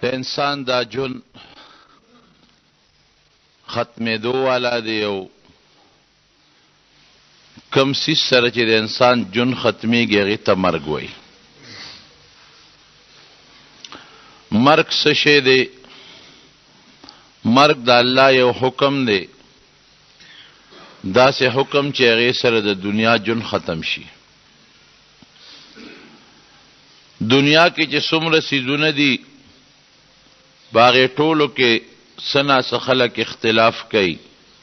د انسان دا جون ختمېدو والا دی او کم څیز سره چې د انسان جون ختمیږي هغې ته مرګ وایي. مرګ څه شی دی؟ مرګ د الله یو حکم دی، داسې حکم چې هغې سره د دنیا جون ختم شي. دنیا کې چې څومره څیزونه دي باغې ټولو کې څه ناڅه خلک اختلاف کوي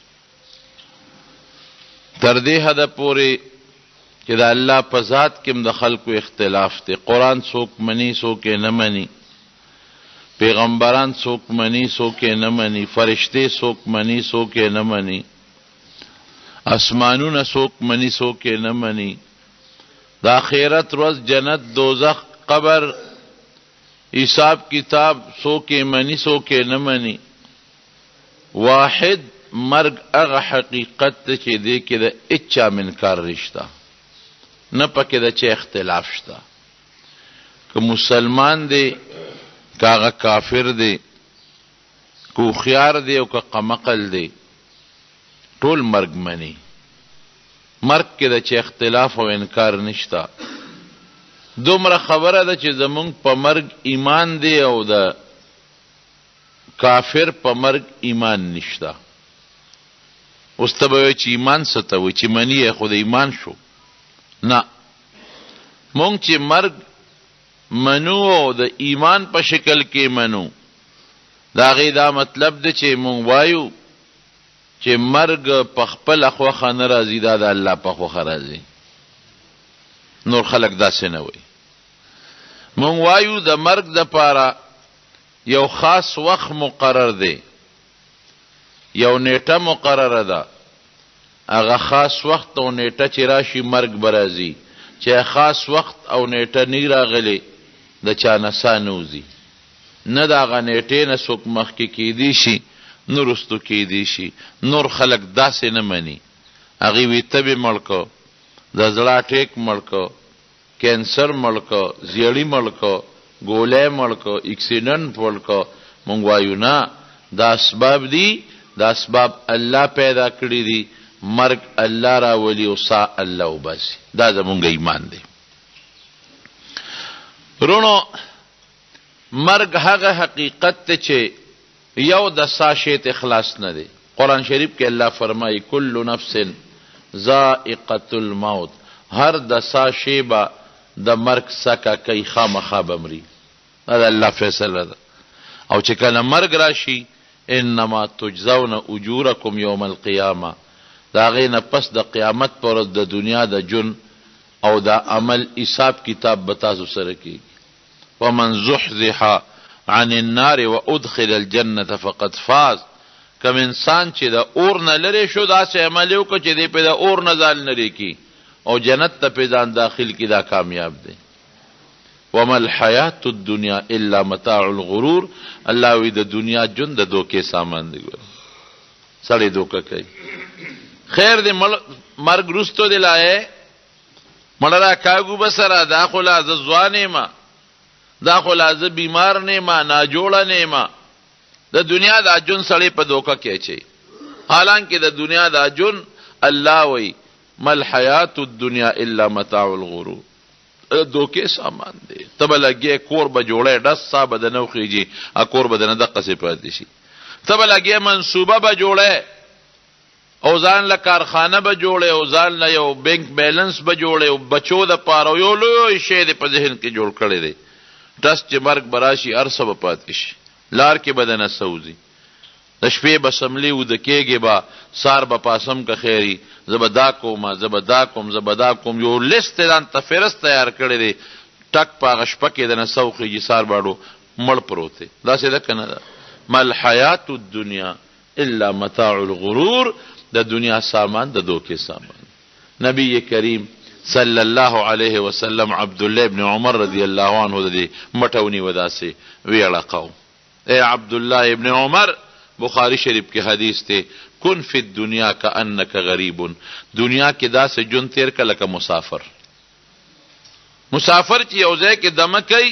تر دې حده پورې چې د الله په ذات کې هم د خلکو اختلاف دی. قرآن څوک مني څوک یې نه مني، پیغمبران څوک مني څوک یې نه مني، فرشتې څوک مني څوک یې نه مني، اسمانونه څوک مني څوک یې نه مني، د آخرت ورځ جنت دوزخ قبر حساب کتاب څوک یې مني څوک یې نه مني. واحد مرګ هغه حقیقت ته چې دی کې د هیچا منکار رشته نه، پکې د چا اختلاف شته، که مسلمان دی که هغه کافر دی، که هوښیار دی او که قمقل دی، ټول مرګ مني. مرګ کې د چا اختلاف او انکار نشته. دومره خبره ده چې زمونږ په مرګ ایمان دی او د کافر په مرګ ایمان نشته. اوس ته به وایې چې ایمان څه ته وایي، چې مني یې خو د ایمان شو. نه، مونږ چې مرګ منو او د ایمان په شکل کې منو، د هغې دا مطلب دی چې مونږ وایو چې مرګ په خپله خوښه نه راځي، دا د الله په خوښه راځي. نور خلک داسې نه وایي. مونږ وایو د مرګ دپاره یو خاص وخت مقرر دی، یو نیټه مقرره ده. هغه خاص وخت او نیټه چې راشي مرګ به راځي. چې خاص وخت او نیټه نه راغلی د چا نسا نه وځي، نه د هغه نیټې نه څوک مخکې کیدی شي نه رستو کیدی شي. نور خلک داسې نه مني. هغې وي تبې مړ کو، د زړه اټیک مړ کو، کینسر مړ کو، زیړي مړ کو، ګولی مړ کو، اکسیډنټ مړ کو. مونږ وایو نه، دا اسباب دي، دا اسباب الله پیدا کړي دي. مرګ الله راولي او سا الله وباسي. دا زمونږ ایمان دی. رونو، مرګ هغه حقیقت ته چې یو د سا شی ته خلاص نه دی. قرآن شریف کې الله فرمایي کل نفس ذائقة الموت، هر د سا شی به د مرګ سکه کوي، خامخا به مري. دا د الله فیصله ده. او چې کله مرګ راشي انما تجزون اجورکم یوم القیامه، د هغې نه پس د قیامت په ورځ د دنیا د جون او د عمل حساب کتاب به تاسو سره کېږي. ومن زحزح عن النار وادخل الجنة فقد فاز. کم انسان چې د اور نه لرې شو داسې عمل یې وکړه چې دی پې د اور نه ځان لرې کړي او جنت ته پې ځان داخل کړي، دا کامیاب دی. وما الحیات الدنیا الا متاع الغرور. الله وی د دنیا جون د دوکې سامان دی. سړی دوکه کوي. خیر دی مرګ رستو دی لایې مړه را کاږو به سره، دا خو لا زه ځوان یمه، دا خو لا زه بیمار نه یمه، ناجوړه نه یمه. د دنیا دا جون سړی په دوکه کې اچوي. حالانکه د دنیا دا جون الله وی ما الحیات الدنیا الا متاع الغرور، دوکې سامان دی. ته به لګې کور به جوړی، ډس سا به دنه وخیږي، کور به دنه دقسې پاتې شي. ته به لګې منصوبه به جوړی او ځان له کارخانه به جوړی او ځان له یو بینک بیلنس به جوړی او بچو د پاره یو لوی شی دی په ذهن کې جوړ کړی دی. ډس چې مرګ به راشي هر څه به پاتې شي، لار کې به دنه څه وځي. د شپې به سملي وده کېږي، به سار به پاسم که خیري، زه به دا کوم زه به دا کوم زه به دا کوم. یو لیست ځان ته فهرست تیار کړی دی. ټک په هغه شپه کې دنه څه وخېږي، سار باړو مړ پروت دی. داسې ده که نه ده؟ ما الحیات الدنیا الا متاع الغرور. د دنیا سامان د دوکې سامان. نبی کریم صلی الله علیه وسلم عبدالله ابن عمر رضی الله عنه د دې مټونی وداسې ویړه قوم. اے عبدالله ابن عمر، بخاری شریف کې حدیث ته کن فی الدنیا کأنک غریب. دنیا کې داسې جون تیر که لکه مسافر. مسافر چې یو ځای کې دمه کوي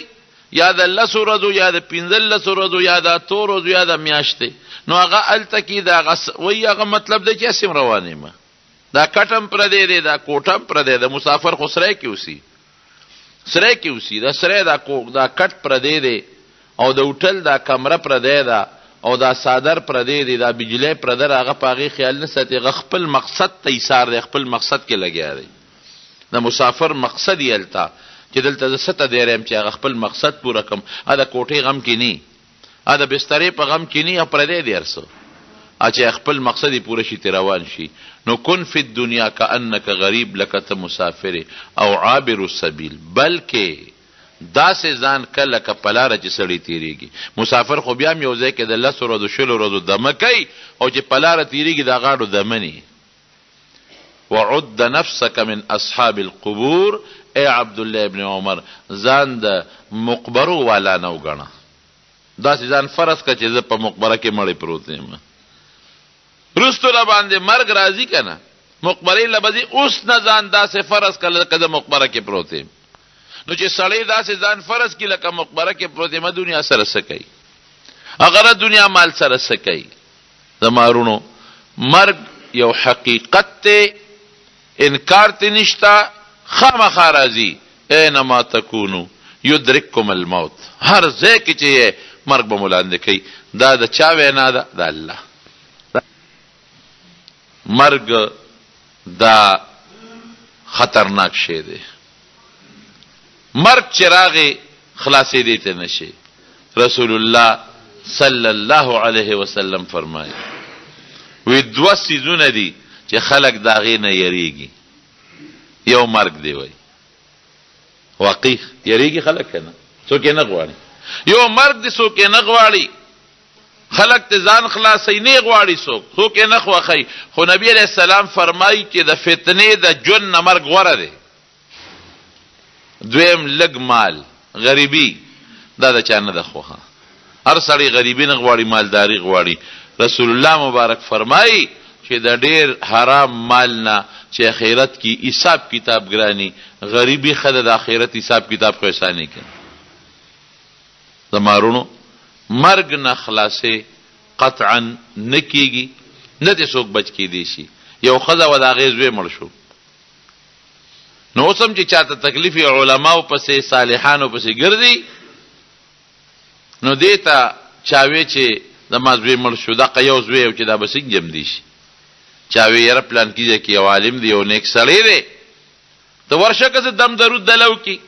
یا د 10 ورځو یا د 15 ورځو یا د 8 ورځو یا د میاشتې، نو هغه هلته کې د هغه وایي هغه مطلب دی چې هسې روان یم، دا کټم پردی دی، دا کوټم پردی دی. مسافر خو سری کې اوسي، سری کې اوسي، دا سری دا کټ پردی دی او د هوټل دا کمره پردی ده او دا صادر پردی دی، دا بجلی پردر، هغه په هغې خیال نه ساتي، هغه خپل مقصد ته ایثار دی، خپل مقصد کې لګیا دی. د مسافر مقصد یې هلته چې دلته زه څه ته دی یم چې هغه خپل مقصد پوره کړم. د کوټې غم کې نه، د بسترې په غم کې نه، پردی دی هر څه، چې خپل مقصد یې پوره شي ته روان شي. نو کن فی الدنیا کأنک غریب لکه ته مسافر او عابر السبیل، بلکې داسې ځان کله که په لاره چې سړی تېرېږي. مسافر خو بیا هم یو ځای کې د 10 ورځو 20 ورځو دمه کوي، او چې په لاره تېرېږي د غاړو دمه نه. وعد نفسک من اصحاب القبور، ای عبدالله ابن عمر ځان د مقبرو والا نه وګڼه، داسې ځان فرض که چې زه په مقبره کې مړی پروت یم، رستو را باندې مرګ راځي که نه، مقبرې له به ځي، اوس نه ځان داسې فرض که لکه زه مقبره کې پروت یم. نو چې سړی داسې ځان فرض کړي لکه مقبره کې پروت یم، دنیا سره څه کوي، هغه دنیا مال سره څه کوي. زمارونو مرګ یو حقیقت ته، انکار ته نشته، خامخا راځي. اینما تکونو یدرککم الموت، هر ځای کې چې مرګ به مو لاندې کوي. دا د چا وینا ده؟ د الله. مرګ دا خطرناک شی دی. مرګ چې راغی خلاصېدی ته نشي. رسول الله صلی الله علیه وسلم فرمایي وی 2 څیزونه دي چې خلک د هغې نه یریږي. یو مرګ دی، وایي واقع یریږي خلک که نه، څوک یې نه غواړي. یو مرګ دی، څوک یې نه غواړي، خلک ته ځان خلاصوي نه غواړي، څوک یې نه خوښوي. خو نبي علیه السلام فرمایي چې د فتنې د ژوند نه مرګ غوره دی. دویم لږ مال، غریبي، دا د چا نه ده خوښه. هر سړی غریبي نه غواړي، مالداري غواړي. رسول الله مبارک فرمایي چې د ډېر حرام مال نه چې آخرت کې حساب کتاب ګراني، غریبي ښه ده، د آخرت حساب کتاب خو اساني کوي. زمارونو مرګ نه خلاصې قطعا نه کېږي، نه دې څوک بچ کېدی شي. یو ښځه و د هغې زوی مړ شو، نو اوس هم چې چاته تکلیف یې علماو پسې صالحانو پسې ګرځي، نو دې ته چاوی چې زما زوی مړ شو، دقه یو زوی او چې دا به څنګه جمدي شي. چاوی یاره پلان کېږي کې یو عالم دی، یو نیک سړی دی، ته ورشه که څه دم درود دلو کې.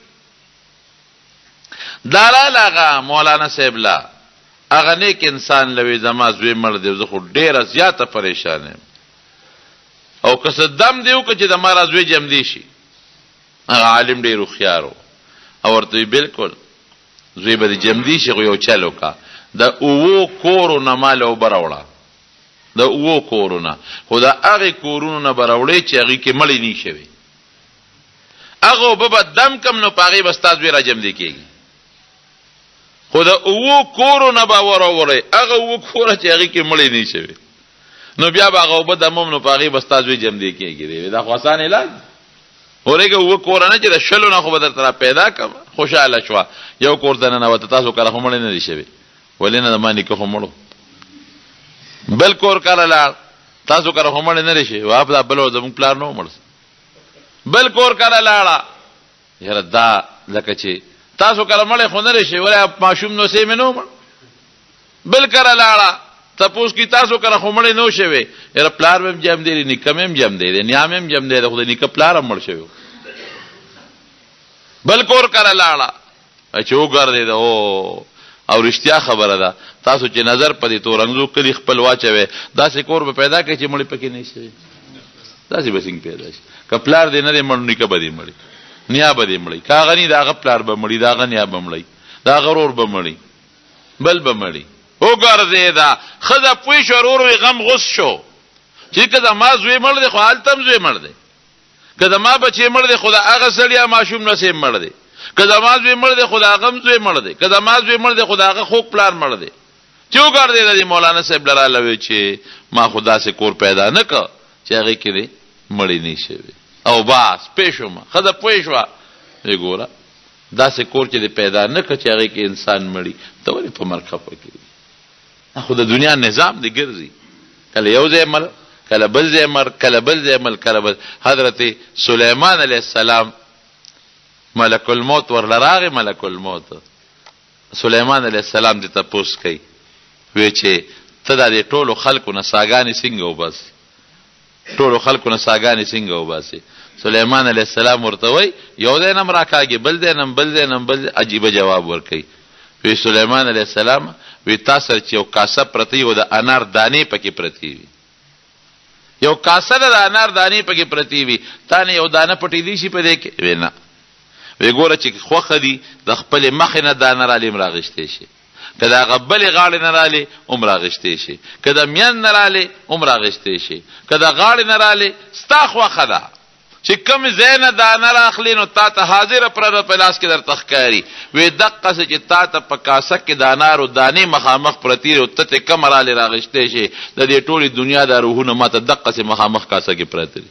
دلال هغه مولانا صاحب لا هغه نیک انسان لوي زما زوی مړ دی، زه خو ډېره زیاته پریشان یم، او که څه دم دی وکړه چې د ما را زوی جمدي شي. هغه عالم ډېر هوښیار و، او ورته وي بلکل زوی به دې جمدي شي، خو یو چل وکړه، د 7 کورو نه مال اوبه راوړه، د 7 کورو نه، خو د هغې کورونو نه به راوړې چې هغې کې مړې نه شوي. هغه اوبه به دم کم، نو په هغې به ستا زوی را جمدي کېږي. خو د 7 کورو نه به وراوړې، هغه 7 کوره چې هغې کې مړې نه شوي، نو بیا به هغه اوبه دموم، نو په هغې به ستا زوی جمدي کېږي. دا خو اسان علاج ورېږه. 7 کوره نه چې د 20 نه خو به درته را پیدا کړم. خوشحاله شوه، یو کور ته ننوته، تاسو کله خو مړې نه دي شوي، ولې نه؟ د ما نیکه خو مړو. بل کور کله لاړ، تاسو کله خو مړې نه دي شوي، واپ دا بل زموږ پلار نه و مړ. بل کور کله لاړه، یاره دا لکه چې تاسو کله مړې خو نه دي شوي، ولې ماشوم نو سې مې نه و مړ. بل کله لاړه، تپوس کی تاسو کله خو مړې نه و شوي، یاره پلار به هم جم دی، نیکه مې هم جم دی، نیا مې هم جم دی، خو د نیکه پلار هم مړ شوی. بل کور کله لاړه چې وګرځېده، او رښتیا خبره ده، تاسو چې نظر په دې تورنګزو کلي خپل واچوئ، داسې کور به پیدا کړئ چې مړې پکې نه شي. داسې به څنګه پیدا شي؟ که پلار دې نه دی مړ، نیکه به دې مړي، نیا به دې مړي، که هغه نه د هغه پلار به مړي، د هغه نیا به مړي، د هغه ورور به مړي، بل به مړي. وګرځېده ښځه پوه شوه، ورور یې غم غوس شو چې که زما زوی مړ دی، خو هلته هم زوی مړ دی، که زما بچی مړ دی، خو د هغه سړي ماشوم نصیب مړ دی، که زما زوی مړ دی، خو د هغه هم زوی مړ دی، که زما زوی مړ دی، خو د هغه خوږ پلار مړ دی. چې وګرځېده دې مولانا صاحب لراله وی چې ما خو داسې کور پیدا نه کړ چې هغې کې دې مړې نه شوې، او بس پوه شوم. ښځه پوه شوه، وی ګوره داسې کور چې د پیدا نه کړه چې هغې کې انسان مړي ته ولې په مرګ خفه کېږي؟ خو د دنیا نظام دی ګرځي، کله یو ځای مړ، کله بل ځای مړ، کله بل ځای مړ، کله بل. حضرت سلیمان علیه السلام ملک الموت ورله راغی. ملک الموت سلیمان علیه السلام دې تپوس کوي، وی چې ته دا دې ټولو خلکو نه ساګانې څنګه وباسي؟ ټولو خلکو نه ساګانې څنګه وباسي؟ سلیمان علیه السلام ورته وی یو ځای نه م راکاږي، بل ځای نه بل ځای نه بل. عجیبه جواب ورکوي. وی سلیمان علیه السلام وی تا سره چې یو کاسه پرته وي او د انار دانې پکې پرتې وي، یو کاسه د انار دانې پکې پرتې وي، تا نه یو دانه پټېدی شي په دې کې؟ وی نه. وی ګوره چې خوښه دي د خپلې مخې نه دانه رالې هم راغشتی شي، که د هغه بلې غاړې نه رالې هم راغشتی شي، که د میان نه رالې هم راغشتی شي، که د غاړې نه رالې ستا خوښه ده. چې کوم ځای نه دانه راخلې نو تا ته حاضره پرده په لاس کې درته ښکاري. وی دقسې چې تا ته په کاسه کې د انارو دانې مخامخ پرتې وي او ته ترې کومه رالې راغشتی شي، د دې ټولې دنیا دا روحونه ما ته دقسې مخامخ کاسه کې پرته دي.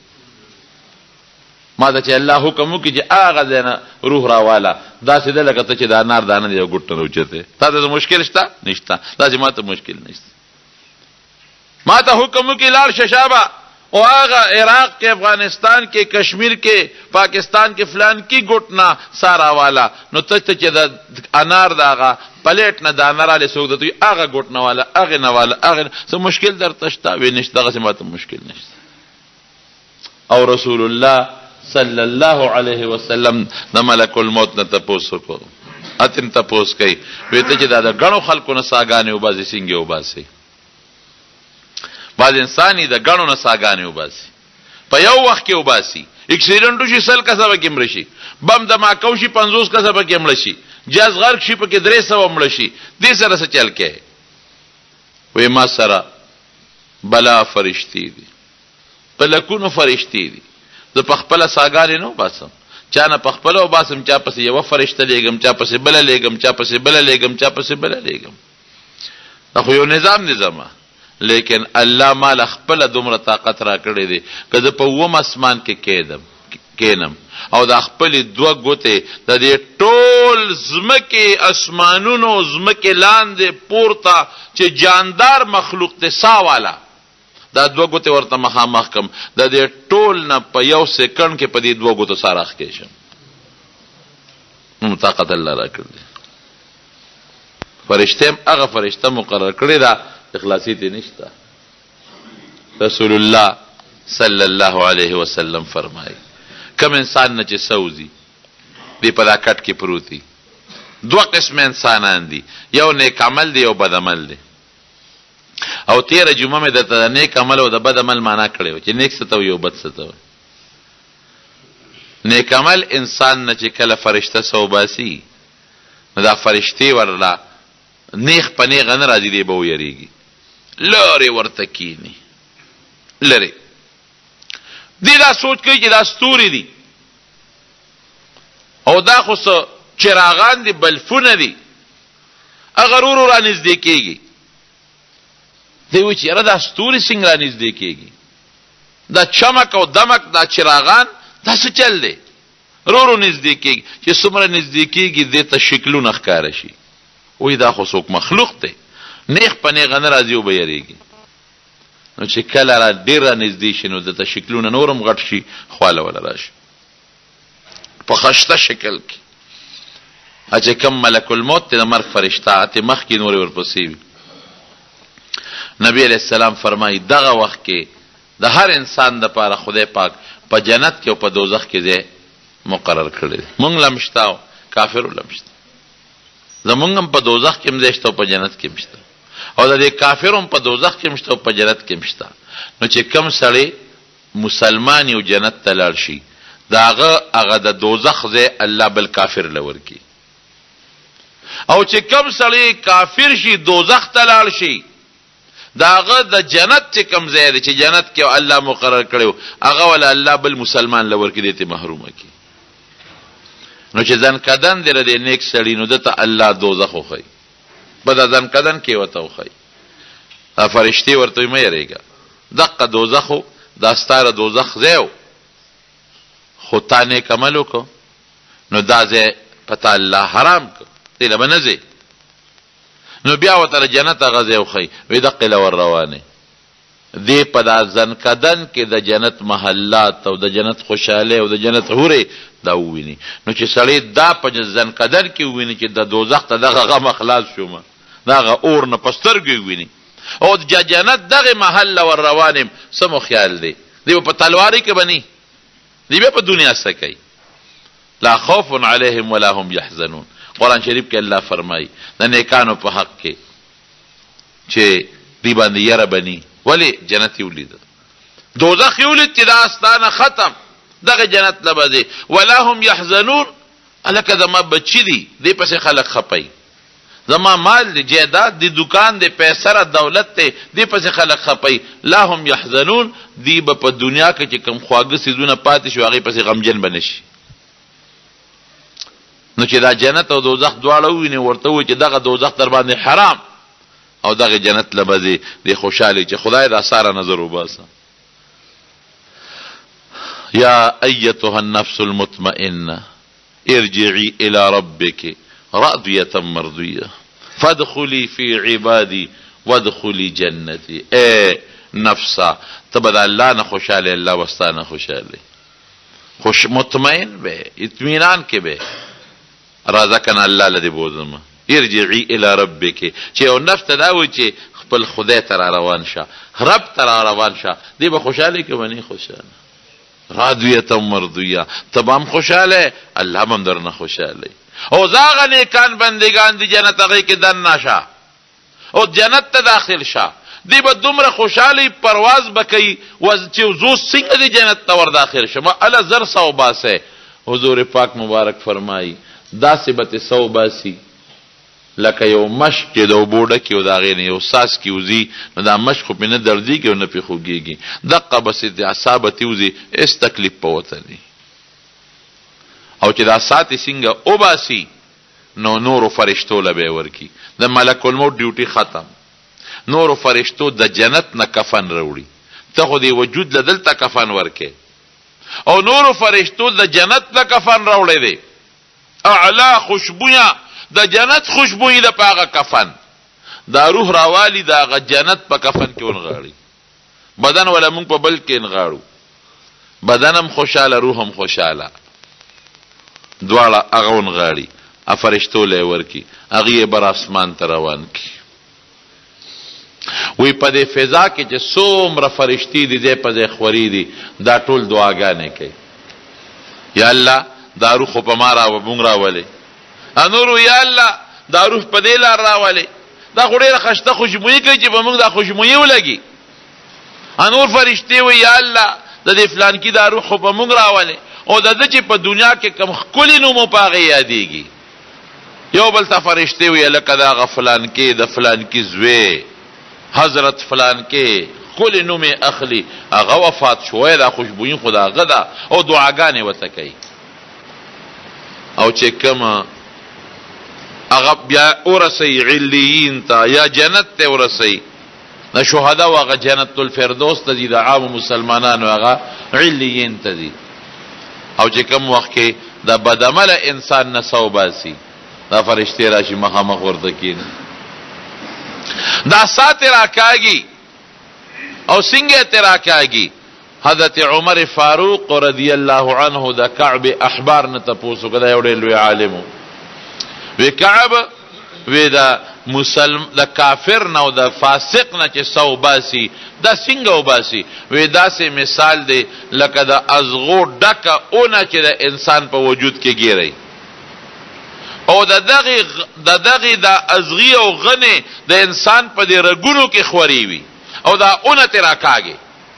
ما ته چې الله حکم وکړي چې هغه ځای نه روح راواله، داسې ده لکه ته چې د انار دانه د یو ګوټ نه راوچتې. تا ته مشکل شته؟ نشته. داسې ما ته مشکل نشته. ما ته حکم وکړي لاړ شه شابه او هغه عراق کې، افغانستان کې، کشمیر کې، پاکستان کې فلان کی ګوټ نه سارا والا، نو ته چې د انار د هغه پلیټ نه دانه رالې څوک درته وي هغه ګوټ نه والا، هغې نه والا، هغې څه مشکل درته شته؟ وی نشته. دغسې ما ته مشکل نشته. او رسول الله صلی الله علیه وسلم د ملک الموت نه تپوس وکړو. اتم تپوس کوي، وی ته چې دا د ګڼو خلکو نه ساګانې وباسي څنګه وباسي؟ بعض انسان د ګڼو نه ساګانې وباسي، په یو وخت کې وباسي. اکسیډنټ وشي 100 کسه پکې مړه شي، بم دماکه وشي 50 کسه پکې مړه شي، جاز غرق شي پکې 300 مړه شي. دې سره څه چل کې؟ وی ما سره بلا فرشتي دي، په لکونو فرشتي دي. زه په خپله ساګانې نه وباسم، چا نه په خپله وباسم، چا پسې یوه فرشته لیږم، چا پسې بله لیږم، چا پسې بله لیږم، چا پسې بله لیږم. دا خو یو نظام دی زما. لیکن الله مال خپله دومره طاقت را کړی دی که زه په اووم اسمان کې کینم او د خپلې 2 ګوتې د دې ټول ځمکې اسمانونو ځمکې لاندې پورته چې جاندار مخلوق دی سا والا، دا 2 ګوتې ورته مخامخ کم، د دې ټول نه په 1 سیکنډ کې په دې 2 ګوتو سره راښکې شم. نو طاقت الله را کړی. فرشته هم هغه فرشته مقرر کړې ده، اخلاصی ته نشته. رسول الله صلی الله علیه وسلم فرمایي کم انسان نه چې سوزي دی په دا کټ کې پروت دي، 2 قسم انسانان دي، یو نیک عمل دی، یو بد عمل دی. او 13 جمعه مې د نیک عمل او د بد عمل معنا کړی و چې نیک څه ته وي او بد څه ته وي. نیک عمل انسان نه چې کله فرشته سوباسي نو دا فرشتې ورله نیغ په نیغه نه راځي، دی به ویریږي، لرې ورته کیني، لرې. دی دا سوچ کوي چې دا ستوري دي او دا خو څه چراغان دي، بلفونه دي، هغه ورو ورو را نږدې کېږي. دی وایي چې یاره دا ستوري څنګه را نږدې کېږي؟ دا چمک او دمک، دا چراغان، دا څه چل دی؟ ورو ورو نږدې کېږي. چې څومره نږدې کېږي دې ته شکلونه ښکاره شي. وی دا خو څوک مخلوق دی، نیغ په نیغه نه راځي او به یریږي. نو چې کله را ډېر را نږدې شي نو دته شکلونه نور هم غټ شي، خواله وله راشي په خشته شکل کې. چې کوم ملک الموت دی د مرګ فرشته ته مخکې نورې ورپسې وي. نبی علیہ السلام فرمایي دغه وخت کې د هر انسان دپاره خدای پاک په جنت کې او په دوزخ کې ځای مقرر کړی دی. مونږ له هم شته او کافرو له هم شته، زمونږ هم په دوزخ کې هم ځای شته او په جنت کې هم شته، او د دې کافرو هم په دوزخ کې هم شته او په جنت کې هم شته. نو چې کوم سړی مسلمان یو جنت ته لاړ شي د هغه د دوزخ ځای الله بل کافر له ورکړي، او چې کوم سړی کافر شي دوزخ ته لاړ شي د هغه د جنت چې کوم ځای دی چې جنت کې الله مقرر کړی هغه ولا الله بل مسلمان له ورکړي، دې ته محرومه کړي. نو چې ځان کدن دی د نیک سړي نو دته الله دوزخ وښیي، په دا ځان کدن کې ورته وښیي. فرشتې ورته وایي مه یېرېږه، دقه دوزخ و، دا ستاره دوزخ ځای و، خو تا نیک عمل وکړو نو دا ځای پتا الله حرام کړ دې له بنځي نو بیا وتر جنت غزه وخی وې دقه لور روانه دې په دا زنکدن کې د جنت محلات او د جنت خوشاله او د جنت حوره دا وویني نو چې سړی دا په زنکدن کې وویني چې د دوزخ ته دغه غم خلاص شوم دغه اور نه پسترګي وویني او د جنت دغه محل ور روانم سمو خیال دی دی په تلواري کې بني دی په دنیا سکي لا خوف عليهم ولا هم يحزنون قرآن شریف کې الله فرمایي د نیکانو په حق کې چې دی باندې یره بني ولی جنت یولید دوزخ یولید چې دا استانه ختم دغه جنت لبدي ولا هم يحزنون الکه زما بچی دی دی پس خلق خپي زما مال دی جیداد دی دکان دی پیسره دولت دی دی پس خلق خپي لا هم يحزنون دی په دنیا کې چې کم خواږه سيزونه پاتې شو هغه پس غمجن بنشي نو چې دا جنت او دوزخ دواړه ویني ورته و چې دغه دوزخ در باندې حرام او دغه جنت لبدي دی خوشاله چې خدای دا ساره نظر وباسه یا ایتها النفس المطمئنه ارجعي الى ربك راضيه مرضيه فادخلي في عبادي وادخلي جنتي اے نفسا تبدا الله نه خوشاله الله واستانه خوشاله خوش مطمئن به اطمینان کې به رازقنا الله لدی بوزم ارجعي الى ربك چې او نفس ته دا و چې خپل خدای ته روان شه رب ته روان شه دی به خوشاله کې ونی خوشاله راضیه مرضیه تمام خوشاله الله هم درنه خوشاله او زاغه نیکان بندگان دی جنت هغه کې دن نشه او جنت ته داخل شه دی به دومره خوشاله پرواز بکئی چې زو څنګه دی جنت ته ور داخل شمه الا زر سو باسه حضور پاک مبارک فرمایي داسې به سو باسی لکه یو مشک چې د اوبو ډکې او د هغې نه یو څاڅکي وځي نو دا مشک خو پې نه دردېږي او نه پې خوږېږي دقه بسې د اعصابتې وځي هېڅ تکلیف په وته دی او چې دا ساتې څنګه وباسي نو نورو فرشتو له به یې ورکي د ملک الموت ډیوټي ختم نورو فرشتو د جنت نه کفن راوړي ته خو دې وجود له دلته کفن ورکې او نورو فرشتو د جنت نه کفن راوړی دی اعلا خوشبویا د جنت خوشبوئی د پاغه کفن دا روح راوالی دا غ جنت په کفن کې ونغاړي بدن ولا مونږ په بل کې نغاړو بدنم خوشاله روحم خوشاله دواړه هغه ونغاړي افرشتو له ورکی هغه بر اسمان ته روان کی وی په دې فضا کې چې څومره فرشتي دي دې په ځای خوري دي دا ټول دعاګانې کوي یا الله دا روح په ما مونږ راولې انورو یا الله دا روح په دې لار راولې دا خو ډېره خشته خوشبويي کوي چې په موږ دا خوشبويي ولګي انور فرشتي وي یا الله د دې فلان کې دا روح په موږ راولې او د دې چې په دنیا کې کم خولي نومو پاغه یادېږي یو بل ته فرشتي وي لکه دا غفلان کې د فلان کې زوی حضرت فلان کې خولي نوم اخلي هغه وفات شوی دا خوشبويي خدا غدا او دعاګانې وته کوي او چې کما هغه بیا ورسي علیین ته یا جنت ته ورسي د شهدا واغه جنت الفردوس ته دي د عام مسلمانانو هغه علیین ته دي او چې کوم وخت کې د بدعمل انسان نسو باسي دا فرشتي راشي مخامخ ورته کین دا ساتر راکاږي او څنګه تر راکاږي حضرت عمر فاروق رضی الله عنه د کعب احبار نه تاسو کدا یو ډېر لوی عالم وی کعب وی دا مسلم د کافر نه او د فاسق نه چې سو باسي دا څنګه وباسي وی دا سه مثال دی لکه د ازغو ډکه اونه چې د انسان په وجود کې ګیری او د دغه د ازغي او غنه د انسان په دې رګونو کې خوري وي او دا اونه تر راکاږي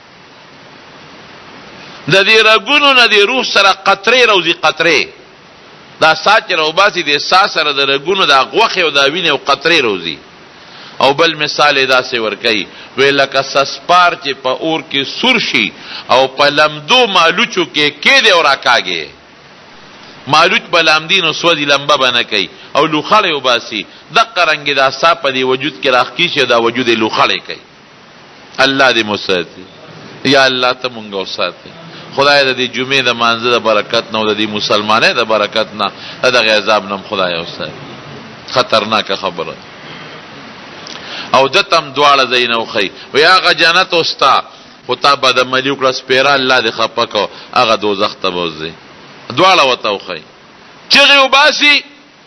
د دې رګونو نه د روح سره قطرې روزي قطرې دا سات رو باسي د احساس سره د رګونو د غوخه او د وینې او قطرې روزي او بل مثال دا سه ور کوي وی لکه سسپار چې په اور کې سور شي او په لمدو مالوچو کې دی او راکاږي مالوچ بلامدین او سودی لمبه بنه کوي او لوخړې وباسي د قرنګ دا صاحب په دی وجود کې راخکی شه دا وجود لوخړې کوي الله دې مساتي یا الله ته مونږ وساتي خدای د دې جمعې د مانځه د برکت نه او د دې مسلمانۍ د برکت نه دغه عذاب نه خدای اوسه خطرناک خبره او دتم دواړه زین او خی و هغه جنت اوستا خو تا به د ملي وکړه سپیره الله دې خفه کو هغه دوزخ ته بوځي دواړه ورته وخی چغې وباسي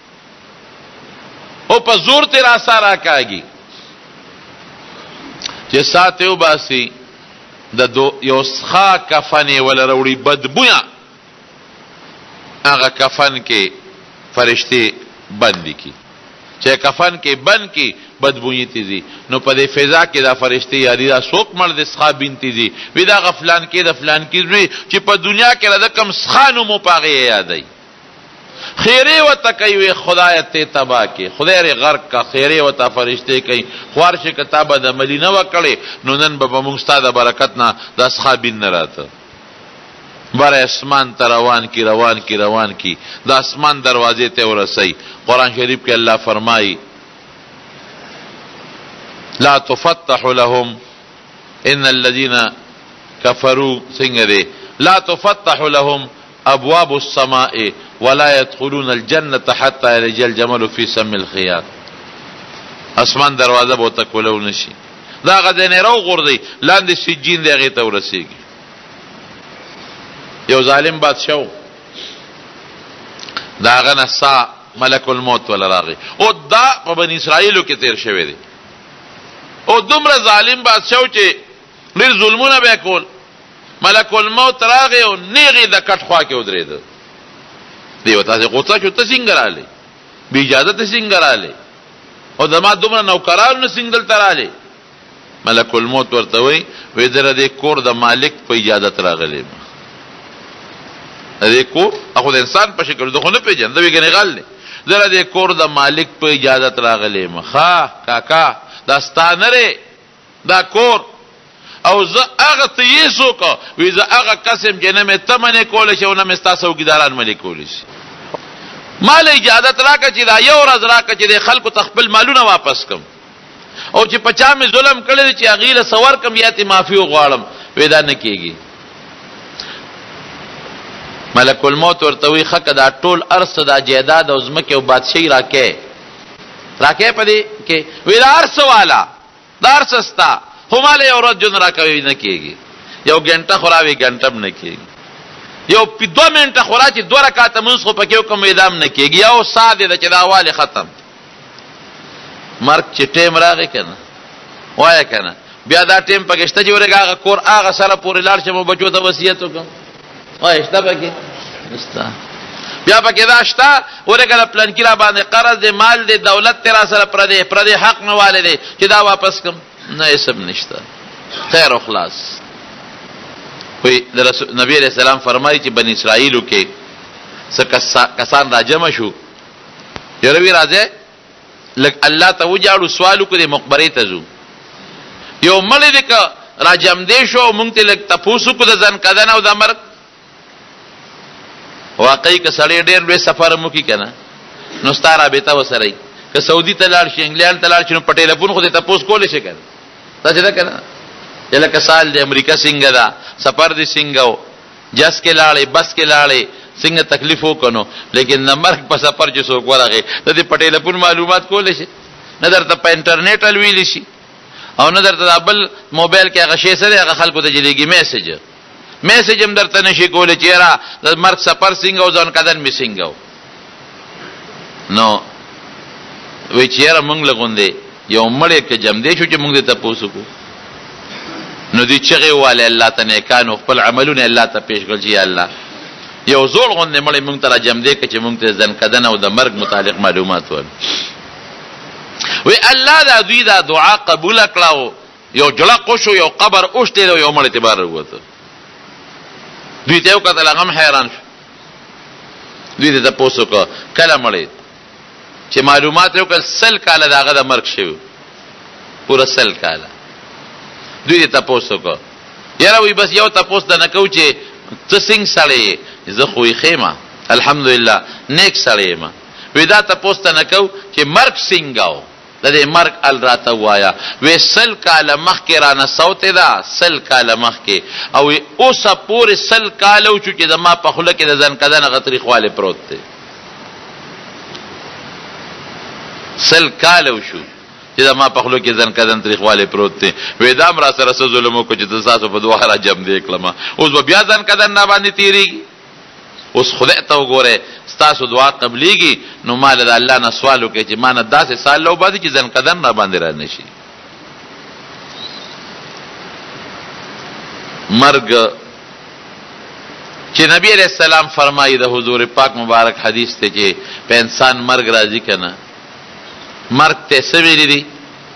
او په زور تیر آثار راکاږي چې ساته وباسي د یو څخه کفن یې ولا راوړي بدبویه هغه کفن کې فرشتې بند کی چې کفن کې بند کی بدبوئی تیزی نو په دې فضا کې دا فرشتي یاري دا څوک مړ د ښا بنتي دي وی دا غفلان کې د فلان کې وی چې په دنیا کې را کم ښانو مو پاغه یادای خیره وته کوي خدای ته تبا کې خدای ری غرق کا خیره وته فرشتي کوي خوارشه کتابه د مدینه وکړي نو نن به موږ ستاسو برکت نه د ښا بین نه راته بر اسمان ته روان کی د اسمان دروازې ته ورسي قرآن شریف کې الله فرمایي لا تفتح لهم ان الذين كفروا سنگره لا تفتح لهم ابواب السماء ولا يدخلون الجنه حتى يلج الجمل في سم الخياط اسمان دروازه به تکولو نشي دا غدنه رو غردي لاندې سجین دغه ته ورسیږي یو ظالم بادشاہ دا غنه سا ملک الموت ولا راغي او دا په بنی اسرائیلو کې تیر شوی دی او دومره ظالم بادشاہ چې ډېر ظلمونه به کول ملک الموت راغی او نیغې د کټ خوا کې ودرېده دی ورته غوسه شو ته څنګه راغلی بې اجازه ته څنګه راغلی او زما دومره نوکرانو نه څنګه دلته راغلی ملک الموت ورته وایي زه د کور د مالک په اجازت راغلی یم د کور خو د انسان په شکل د خو نه پېژنم د ویګنې غل دی زه د کور د مالک په اجازت راغلی یم ښه کاکا دا ستا نه دی دا کور او زه هغه ته یې څوک وي زه هغه قسم چې نه مې ته منې کولی شي او نه مې ستا څوکیداران منې کولی شي ما له اجازت راکړه چې دا یو ورځ راکړه چې د خلکو ته خپل مالونه واپس کړم او چې په چا مې ظلم کړی دی چې هغې له څه ورکړم یا ترې معافي وغواړم وی دا نه کېږي ملک الموت ورته وایي ښه که دا ټول ارث دا جیداد او ځمکې او بادشاهي راکې په دې کې وی دا ارث والا دا ارث ستا خو ما له یو ورځ جون راکوي نه کېږي یو ګنټه خو راوي ګنټه هم نه کېږي یو 2 منټه خو را چې 2 رکعاته مونځ خو پکې وکړم ادام نه کېږي یو سا دی چې دا والی ختم مرګ چې ټیم راغی که نه وایه که نه بیا دا ټیم پکې شته چې ورېږه هغه کور هغه سره پورې لاړ شم او بچو ته وصیت وکړم وایه شته پکې شته بیا پکې دا شته ورېږه د پلنکي را باندې قرض دی مال دی دولت دی را سره پردی حق نه والی دی چې دا واپس کړم نه یې سب نشته خیر و خلاص وی نبی علیہ السلام فرمایي چې بنی اسرائیلو کې څه کسان را جمع شو یو روي راځي لږ الله ته وجاړو سوال وکړو د مقبرې ته ځو یو مړی دی که را جمدې شو او مونږ ته لږ تپوس وکړو د ځان کدن او د مرګ واقعي که سړی ډېر لوی سفر هم وکړي که نه نو ستا رابطه ورسره وي که سعودي ته لاړ شي انګلینډ ته لاړ شي نو په ټیلیفون خو دې تپوس کولی شي که نه داسې ده که نه چې لکه سال د امریکا څنګه ده سفر دې څنګه و جس کې لاړې بس کې لاړې څنګه تکلیف وکړو نو لیکن د مرګ په سفر چې څوک ورغی د دې په ټیلیفون معلومات کولی شي نه درته په انټرنیټ الویلی شي او نه درته دا بل موبایل کې هغه شی څه دی هغه خلکو ته جديږي میسج هم درته نشي کولی چې یاره د مرګ سفر څنګه و ځان کدن مې څنګه و نو وی چې یاره مونږ له غوندې یو مړی که جمدې شو چې مونږ دې تپوس وکړو نو دوی چغې ووالې الله ته نیکانو خپل عملونه الله ته پیش کړل چې یا الله یو زوړ غوندې مړی مونږ ته را جمدې که چې مونږ ته ځنکدن او د مرګ متعلق معلومات ول وی الله دا دوی دا دعا قبوله کړه یو جړق وشو یو قبر اوښتېد او یو مړی ته بار راووته دوی ته یې وکتل هغه هم حیران شو دوی ته تپوس وکړه کله مړی چې معلومات یې وکړل 100 کاله د هغه د مرګ شوي پوره 100 کاله دوی دې تپوس وکړه یاره وایي بس یو تپوس ته نه کوو چې ته څنګه سړی یې زه خو یې ښه یم الحمدلله نیک سړی یم وایي دا تپوس ته نه کوو چې مرګ څنګه و د دې مرګ ال راته وایا وې 100 کاله مخکې رانه صوت ده 100 کاله مخکې او اوسه پورې 100 کاله وشو چې زما په خوله کې د ځنکدن غتري خواله پروت دی 100 کاله وشو چې زما په خوله کې ځنکدن تریخواله پروت دی وې دا را سره څه ظلم وکړو چې تاسو په دوه را جمع دی کلمه اوس به بیا ځنکدن نه باندې تیریږي اوس خدای ته وګوره ستاسو دعا قبليږي نو مال د الله نه سوال وکړي چې ما نه داسې سال لو باندې چې ځنکدن نه باندې را نشي مرګ چې نبی علیہ السلام فرمایي د حضور پاک مبارک حدیث ته چې په انسان مرګ راځي کنه مرګ ته سویلی دی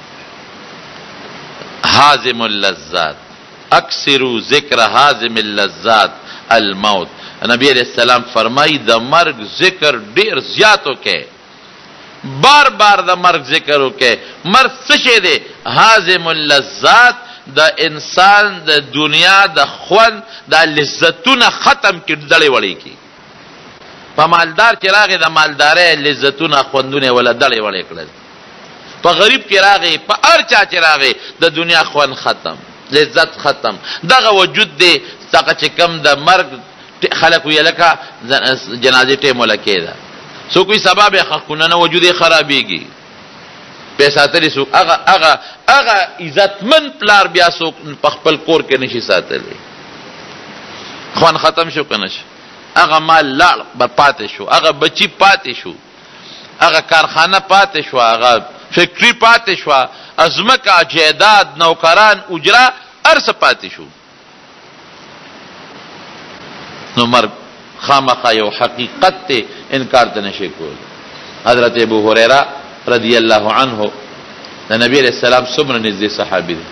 حازم اللذات اکثروا ذکر حازم اللذات الموت نبی علیہ السلام فرمائی د مرگ ذکر ډیر زیاتو کې بار بار د مرگ ذکرو کې مرگ څه دی حازم اللذات د انسان د دنیا د خوند د لذتونه ختم کړي دړې وړي کی په مالدار چې راغی د مالدارۍ لذتونه خوندونه ولا دړې وړي کړل په غریب کې راغی په هر چا چې راغی د دنیا خوند ختم لذت ختم دغه وجود دی څنګه چې کم د مرگ خلق وی لکه جنازه ټیم ولکې ده سو کوئی سبب حقونه نه وجود خرابېږي پیسې ترې سو هغه عزتمن پلار بیا سو په خپل کور کې نشي ساتلی خوان ختم شو کنه هغه مال لاړ بر پاتې شو هغه بچی پاتې شو هغه کارخانه پاتې شو هغه فیکټری پاتې شو ازمکه جیداد نوکران اجرا ارس پاتې شو نو مرگ خامخا یو حقیقت ته انکار ته نشي کول حضرت ابو هريره رضی الله عنه د نبی علیہ السلام څومره نږدې صحابي دي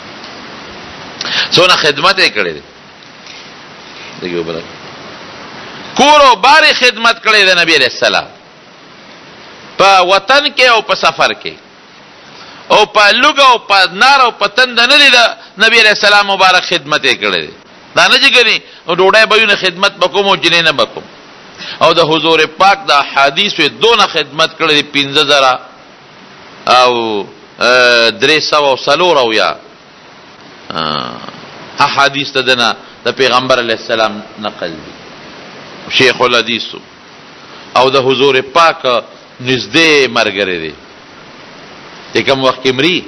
څونه خدمت یې کړې ده دغه بل کورو باري خدمت کړې ده نبی علیہ السلام په وطن کې او په سفر کې او په لوګ او په نار او په تند نه دي د نبی علیہ السلام مبارک خدمت یې کړې ده دا نه جګني او ډوډۍ به خدمت وکوم او جنې نه وکوم او د حضور پاک د حدیث دونه خدمت کړې 15000 او 300 او یا احادیث تدنا د پیغمبر علیہ السلام نقل دي شیخ الحدیث او د حضور پاک نږدې مرګره دي چې کوم وخت مري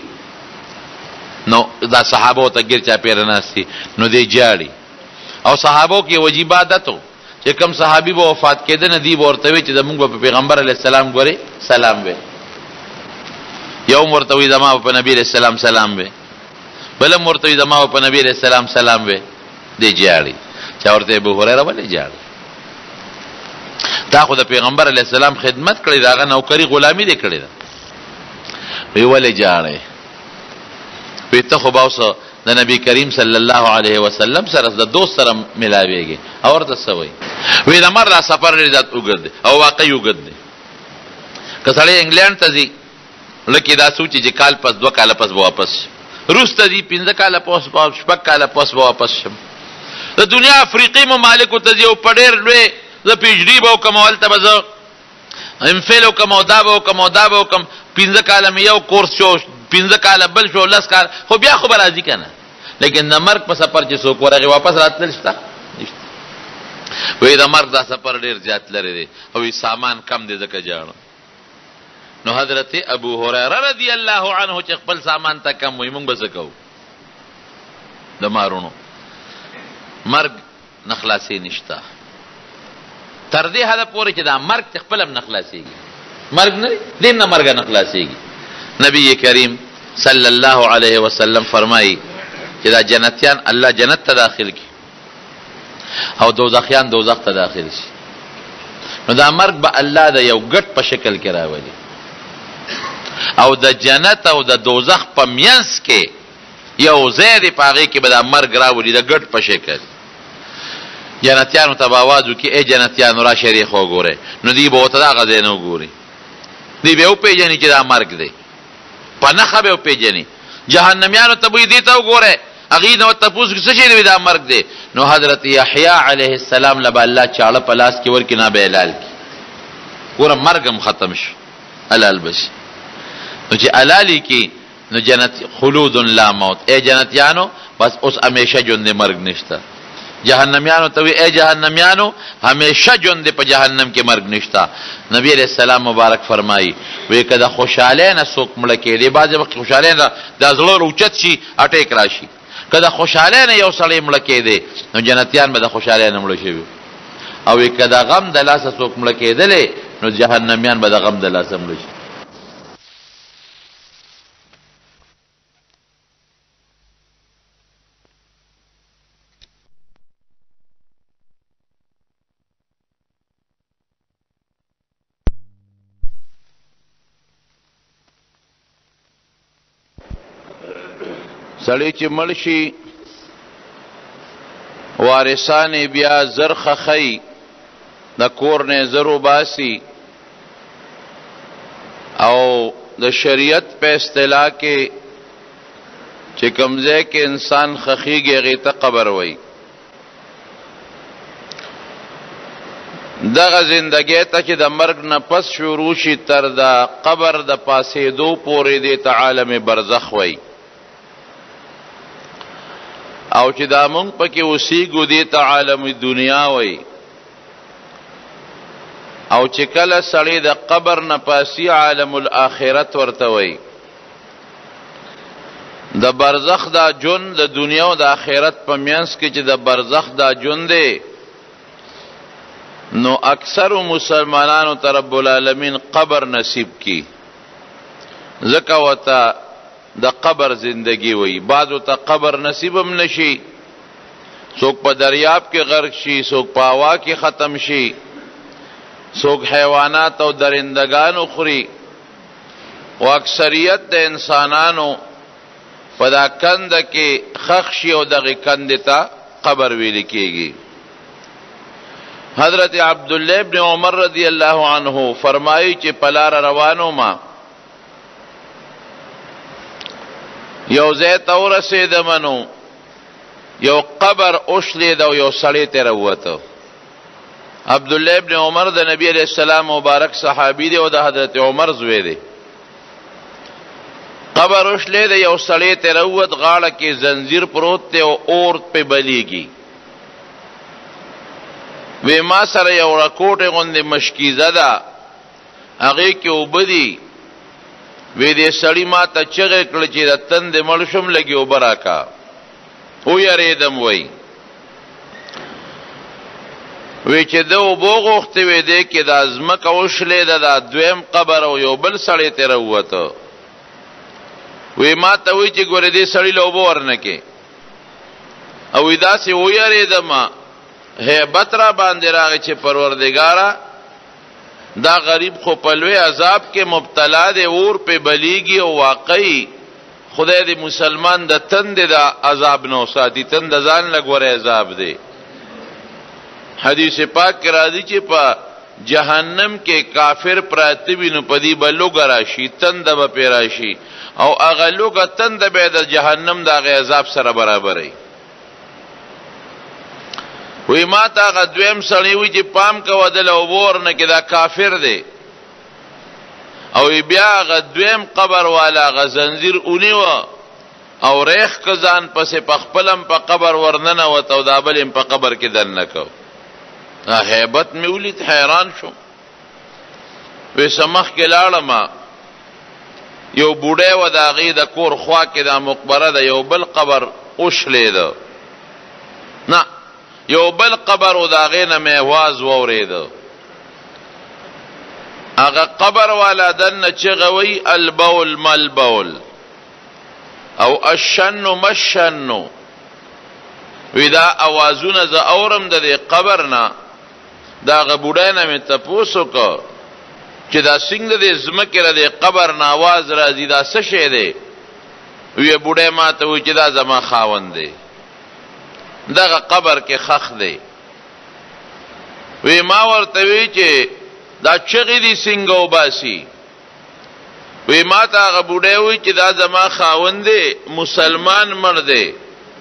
نو دا صحابه ته ګر چا پیر ناسي نو دی جاړي او صحابو کې واجب عادتو چې کوم صحابي به وفات کېده نه دی ورته وی چې زموږ په پیغمبر علی السلام ګوري سلام وي یو ورته وی زما په نبی علی السلام سلام وي بل ورته وی زما په نبی علی السلام سلام وي دی جاړي چا ورته ابو هريره ولې جاړي دا خو د پیغمبر علی السلام خدمت کړی دا نوکری غلامی دی کړی دا وی ولې جاړي په ته خو باوسه د نبی کریم صلی الله علیه وسلم سره د دوست سره ملاویږي او ورته سوي وی د مر سفر لري وګرځي او واقعي وګرځي کسړی انګلند ته ځي لکه دا سوچي چې کال پس 2 کال پس واپس روس ته ځي 15 کال پس 6 کال پس واپس شم د دنیا افریقي ممالک ته ځي او پډیر لوی د پی ایچ ډي به کومول ته بزو امفل او کومودابو کوم 15 کال مې یو کورس شو 15 کال بل شو 10 کال خو بیا خو راځي کنه لیکن د مرګ په سفر چې څوک ورغی واپس راتل شته نشته وې د مرګ دا سفر ډیر زیات لري دی او سامان کم دی ځکه جاړو نو حضرت ابو هريره رضی الله عنه چې خپل سامان ته کم وي مونږ بس کو د مارونو مرګ نخلاصي نشته تر دې حد پورې چې دا مرګ خپل هم نخلاصيږي مرګ نه دین نه مرګ نخلاصيږي نبی کریم صلی الله علیه وسلم فرمایي چې دا جنتیان الله جنت ته داخل کی او دوزخیان دوزخ ته داخل شي نو دا مرګ به الله د یو ګټ په شکل کې راولي او د جنت او د دوزخ په میانس کې یو زید پاغي کې به دا مرګ راولي د ګټ په شکل جنتیانو ته باوازو کې ای جنتیانو را شریخ وګوره نو دی به وته دا غځې نه وګوري دی به او پیژني چې دا مرګ دی په نخه به پیژني جهنميانو ته به دي ته وګوره اغه نو تاسو څه شي دی دا مرګ دی نو حضرت یحیی علیه السلام لبا الله چاړه پلاس کې ورکی نه به اعلان کی ګوره مرګم ختم شو الال بش نو چې علالی کی نو جنت خلود لا موت، اے جنتیانو بس اوس همیشه ژوند مرګ نشته. جهنميانو ته وی اے جهنميانو همیشه ژوند په جهنم کې مرګ نشته. نبی علیہ السلام مبارک فرمایي وی کده خوشاله نه څوک مړ کېږي، بعضې وخت خوشاله نه د زړه اوچت شي اټیک راشي، کده خوشاله نه یو سړی مړ کېدی نو جنتیان به د خوشاله نه مړ شي، او کده غم د لاسه څوک مړ کېدلی نو جهنميان به د غم د لاسه مړ شي. سړی چې مړ شي وارثان بیا زر خخی د کور نه زر وباسي، او د شریعت په اصطلاح کې چې کوم ځای کې انسان خخیږي هغې ته قبر وایي. دغه زندګۍ ته چې د مرګ نه پس شروع شي تر د قبر د پاسېدو پورې دې ته عالم برزخ وایي، او چې دا مونږ پکې اوسېږو دې ته عالم دنیا وایي. او چې کله سړی د قبر نه پاسي عالم الاخرت ورته وایي. د برزخ دا ژوند د دنیا او د آخرت په منځ کې چې د برزخ دا ژوند دی نو اکثر مسلمانانو ته رب العالمین قبر نصیب کی، ځکه ورته د قبر زندگی وی. بعضو ته قبر نصیب هم نشي، څوک په دریاب کې غرق شي، څوک په هوا کې ختم شي، څوک حیوانات او درندگانو خوري، او اکثریت د انسانانو په دا کند کې خخ شي او دغه کند ته قبر ویل کېږي. حضرت عبداللہ ابن عمر رضی اللہ عنہ فرمائی چې پلار روانو ما یو ځای ته ورسېدمنو یو قبر اوشلید او یو سړی ترې راووته. عبداللہ ابن عمر د نبی علیہ السلام مبارک صحابی دی او د حضرت عمر زوی دی. قبر اوشلید یو سړی ترې راووت، غاړه کې زنځیر پروت دی او اور پې بلیږي. وی ما سره یو رکوټې غوندې مشکیزه ده، هغې کې اوبه دي. وی دې سړي ما ته چغې کړه چې د تندې مړ شم، لږې اوبه راکا. ویرېدم وی چې ده اوبه غوښتې وی دې کې دا ځمکه وشلېده، دا دویم قبر او یو بل سړی ترې راووته. وی ما ته وی چې ګورې دې سړي له اوبه ورنکې، او وی داسې ویرېدم هیبت را باندې راغی چې پروردګاره دا غریب خو په لوی عذاب کې مبتلا دی، اور پې بلیږي، او واقعي خدای دې مسلمان د تندې د عذاب نه وساتي. تند ځان له ګورې عذاب دی. حدیث پاک کې راځي چې په جهنم کې کافر پراته وي نو په دې به لوږه راشي، تنده به پې راشي، او هغه لوږه تنده به د جهنم د هغې عذاب سره برابروي. وی ما تا هغه دویم سړی وی چې پام کوه د له اوبه ورنکې دا کافر دی. او بیا هغه دویم قبر والا هغه زنځیر ونیوه او ریخ که ځان پسې په خپلم په قبر ورننوت او دا بل یم په قبر کې دننه کو. هیبت مې ولید، حیران شوم. وی څه مخکې لاړم یو بوډی و د هغې د کور خوا کې دا مقبره ده، یو بل قبر وشلېده. نه یو بل قبر و دا غې نه مې اواز واورېده. هغه قبر والا دننه چغه وی البول مالبول او الشن مشن. وی دا اوازونه زه اورم د دې قبر نه. دا هغه بوډی نه مې تپوس وکړ چې دا څنګه د دې ځمکې نه د قبر نه اواز راځي، دا څه شی دی؟ وی بوډی ما ته وی چې دا زما خاوند دی، دغه قبر کې خخ دی. وی ما ورته وی چې دا چغې دي څنګه وباسي؟ وی ما ته هغه بوډی وی چې دا زما خاوند دی، مسلمان مړ دی،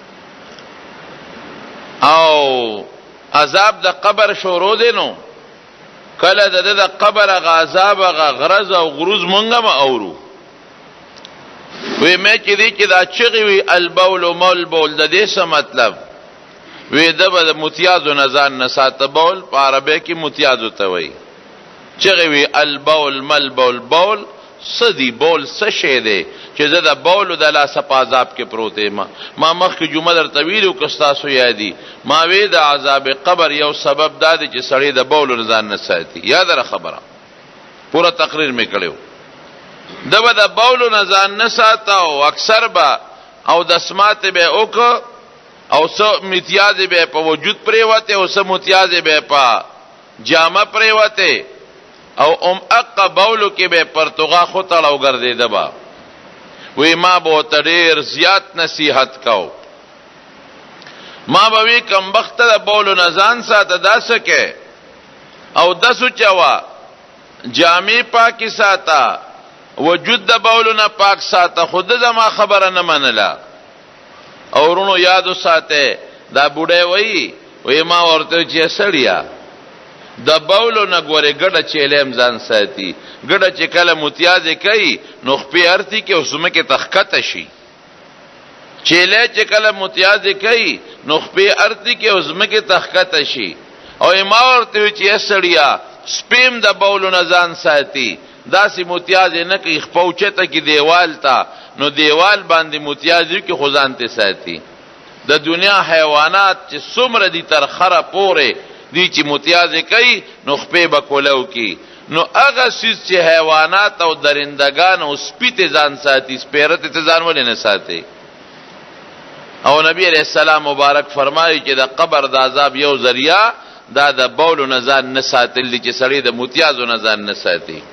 او عذاب د قبر شروع دی. نو کله د قبر هغه عذاب هغه غرض او غروز مونږ هم اورو. وی مې چې دی چې دا چغې وي البول مول بول د دې څه مطلب وی ده به د متیازو نه ځان نه ساته. بول په عربی کې متیازو ته وایي. چغې وي البول مل بول بول څه دی بول څه شی دی چې زه د بولو د لاسه په عذاب کې پروت یم. ما مخکې جمعه درته ویلي وو که ستاسو یادي ما وی د عذاب قبر یو سبب دا دی چې سړی د بولو نه ځان نه ساتي. یاده خبره پوره تقریر مې کړی و. ده به د بولو نه ځان نه ساته او اکثر به او دسماتې به یې وکړه او څه متیازې به یې په وجود پرېوتې او څه متیازې به یې په جامه پرېوتې او اقا بولو کې به پرتغا خطړ او ګرځېده به. وی ما به ورته ډېر زیات نصیحت کو. ما به وی کمبخته د بولو نه ځان ساته دا څه کې او دس وچوه جامې پاکې ساته وجود د بولو نه پاک ساته. خو ده زما خبره نه منله. او ورونو یادو ساته دا بوډۍ وی ما ورته چې سړیه د بولو نه ګورې ګډه چیلیم ځان ساتي. ګډه چې کله متیازې کوي نو خپې ارتي کې او ځمکې ته ښکته شي. چیلی چې کله متیازې کوي نو خپې ارتي کې او ځمکې ته ښکته شي. او ما ورته وی چې سړیه سپیم د بولو نه ځان ساتي داسې متیازې نه کوي خپه اوچته کې دیوال ته نو دیوال باندې متیازې کې خو ځان ته ساتي. د دنیا حیوانات چې څومره دي تر خره پورې دی چې متیازې کوي نو خپې به کولو کی. نو هغه څیز چې حیوانات او درندگان او سپي ته ځان ساتي سپیره ته ځان ولې نه ساتي. او نبی علیہ السلام مبارک فرمایي چې د قبر د عذاب یو ذریعہ دا د بولو نه ځان نه ساتل دي چې سړی د متیازو نه ځان نه ساتي.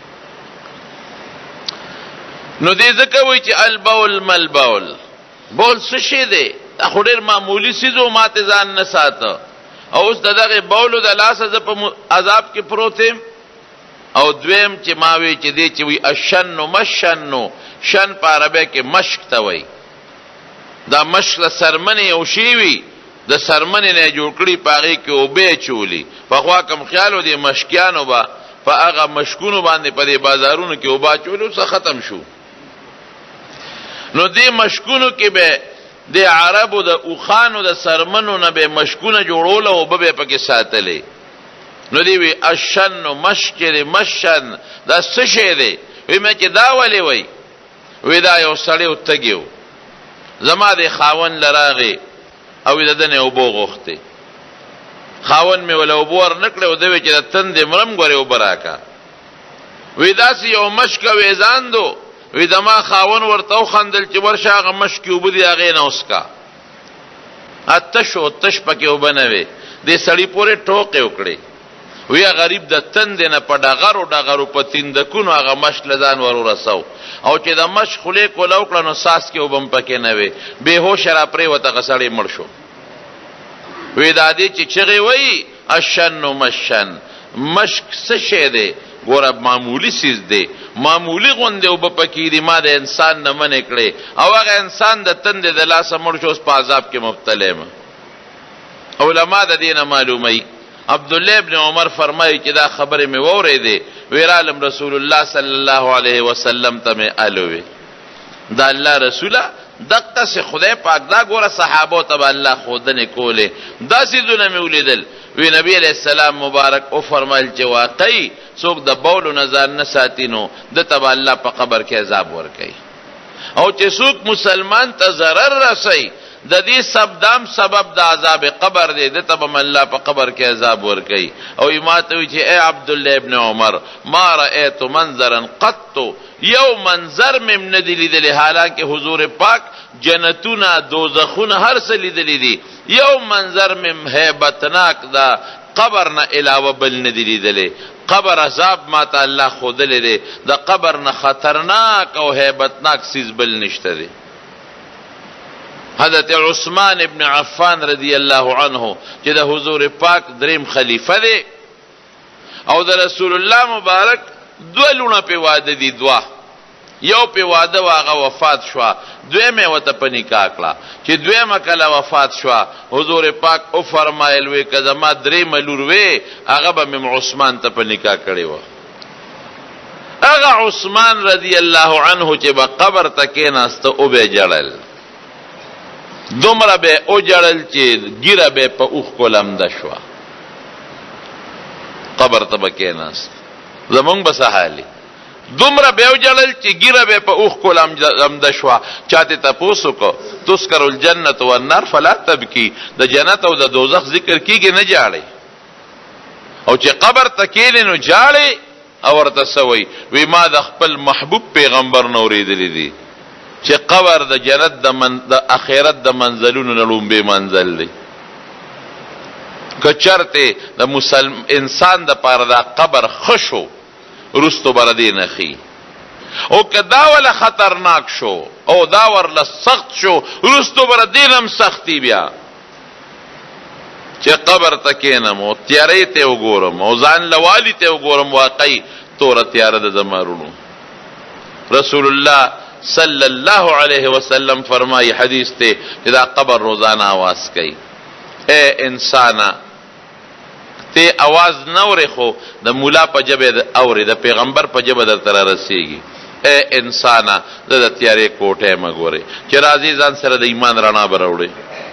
نو دې ځکه وایي چې البول مل بول بول څه شی دی دا خو ډېر معمولي څیز و ما ته ځان نه ساته. او اوس د دغې بولو د لاسه زه په عذاب کې پروت یم. او دویم چې ما وی چې دی چې وی اشنو مشنو شن په عربی کې مشک ته وایي. دا مشک د سرمنې یو شی وي د سرمنې نه یې جوړ کړي په هغې کې اوبه چولي. پخوا کوم خیال و دې مشکیانو به په هغه مشکونو باندې په دې بازارونو کې اوبه چولي اوس ختم شو. نو دې مشکونو کې به د عربو د اوخانو د سرمنو نه به مشکونه جوړول او به پکې ساتلې. نو دی وی اشن مشکل مشن دا څه شی دی وی مې چې دا ولې وی دا یو سړی او تګیو زما د خاون لراغي او د دنه اوبو غوښته. خاون مې ولا اوبو ور نکړه او دوی چې د تندې مرم غوري او براکا. وی داسې یو مشک وېزان دو وی دما خاون ورته خندل چې ورشه هغه مشک وبدي هغه نه اوسکا اتشو تش پکې وبنوي. دې سړی پورې ټوکې وکړي. وی غریب د تند نه په ډغرو په تندکونو هغه مشک لزان ورورسو او چې د مشک خلې کولو کړه نو ساس کې وبم پکې نه وي به هوش را پرې وته غسړې مړ شو. وی دا دې چې چغې وی اشن مشن مشک څه شی دی ګوره معمولی سیز دی معمولی غوندې اوبه پکې دي ما د انسان نه منې کړې او هغه انسان د تندې د لاسه مړ شو اوس په عذاب کې مبتلا یم. علما د دې نه معلوموي. عبدالله ابن عمر فرمایي چې دا خبرې مې واورېدې وی رالم رسول الله صلی الله علیه وسلم ته مې الوې دا الله رسوله دقسې خدای پاک دا ګوره صحابو ته به الله ښودنې کولې دا څیزونه مې ولیدل. وی نبی علیہ السلام مبارک او فرمایل چې واقعي څوک د بولو نه ځان نه ساتي نو ده ته به الله په قبر کې عذاب ورکوي. او چې څوک مسلمان ته ضرر رسوي د دې سبب د عذاب قبر دی ده ته به الله په قبر کې عذاب ورکوي. او ما ته وی چې ای عبدالله ابن عمر ما رأیت منظرا قط یو منظر مې نه دی لیدلی حالانکه حضور پاک جنتونه دوزخونه هر څه لیدلی دي یو منظر مې هیبتناک دا قبر نه علاوه بل نه دی لیدلی. قبر عذاب ما ته الله ښودلی دی د قبر نه خطرناک او هیبتناک څیز بل نشته دی. حضرت عثمان ابن عفان رضی الله عنه چې د حضور پاک دریم خلیفه دی او د رسول الله مبارک دوه لونه په واده دي دوه یو په واده واغه وفات شو دویمه وته په نکاح کړه چې دویمه کله وفات شو حضور پاک او فرمایل وی کزه ما درې ملور وی هغه به عثمان ته په نکاح کړی و. اغا عثمان رضی اللہ عنہ چې به قبر ته کېناسته او به جړل، دومره به او جړل چې ګیره به په اوښکو لمده شوه. قبر ته به کېناست، زمونږ به څه حالي، دومره به او جړل چې ګیره به په اوښکو لمده شوه. چاته تپوس وکړو تذکر الجنت والنار فلا تبکی، د جنت او د دوزخ ذکر کیږي نه جاړي، او چې قبر ته کېنې نو جاړي. او ورته سوی وی ما د خپل محبوب پیغمبر نو اوریدلی دي چې قبر د جنت د اخرت د منزلونو نه لومبی منزل دی. که چرته د انسان د پاره دا قبر خشو رستو بر دی نخی، او که دا ولا خطرناک شو او دا ورله سخت شو رستو بر دینم سختی بیا. چې قبر ته کېنم او تیارې ته وګورم او ځان لوالي ته وګورم، واقعي توره تیاره د زمارونو. رسول الله صلی الله علیه وسلم فرمایي حدیث ته چې دا قبر روزانه آواز کوي، اے انسانا ته آواز نه اورې خو د مولا په ژبه اورې، د پیغمبر په ژبه درته رارسېږي. اے انسانا د تیارې کوټې مه ګورې چې راځي ځان سره د ایمان رڼا به راوړې.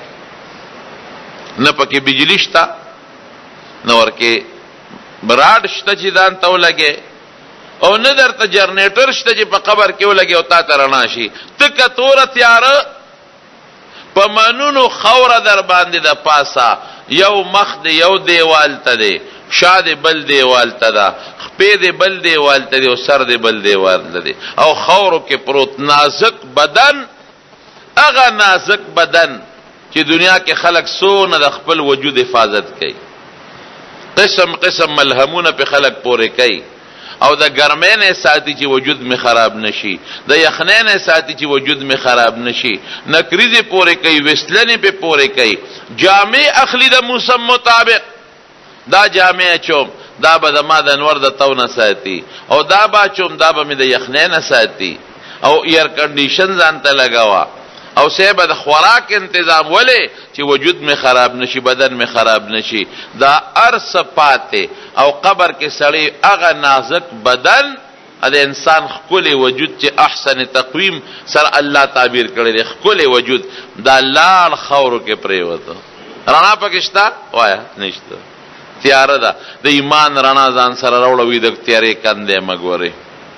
نه پکې بجلی شته، نه ورکې براډ شته چې ځان ته ولګې، او نه درته جرنیټر شته چې په قبر کې ولګې او تا ته رڼا شي. تکه توره تیاره په منونو خوره در باندې د پاسه، یو مخ دی یو دیوال ته دی، شا دی بل دیوال ته ده، خپې دی بل دیوال ته دی، او سر دی بل دیوال ته دی، او خورو کې پروت نازک بدن. هغه نازک بدن چې دنیا کې خلق سونه د خپل وجود حفاظت کوي، قسم قسم ملهمونه په خلق پورې کوي، او د ګرمۍ نه ساتي چې وجود می خراب نشي، د یخنۍ نه ساتي چې وجود می خراب نشي، نکریزې پورې کوي، وسلنې په پورې کوي، جامې اخلي د موسم مطابق. دا جامې اچوم دا به د ما د انور د تو نه ساتي، او دا به اچوم دا به مې د یخنۍ نه ساتي، او ایر کنډیشن ځان ته لګوه، او سیبه د خوراک انتظام ولې چې وجود می خراب نشي، بدن می خراب نشي. دا ارس پاته او قبر کې سړی هغه نازک بدن د انسان ښکلی وجود چې احسن تقویم سره الله تعبیر کړی دی، ښکلی وجود دا لاړ خاورو کې پرېوته. رڼا پکې شته؟ وایه نشته، تیاره ده. د ایمان رڼا ځان سره راوړوي، د تیارې کندې مه ګورې.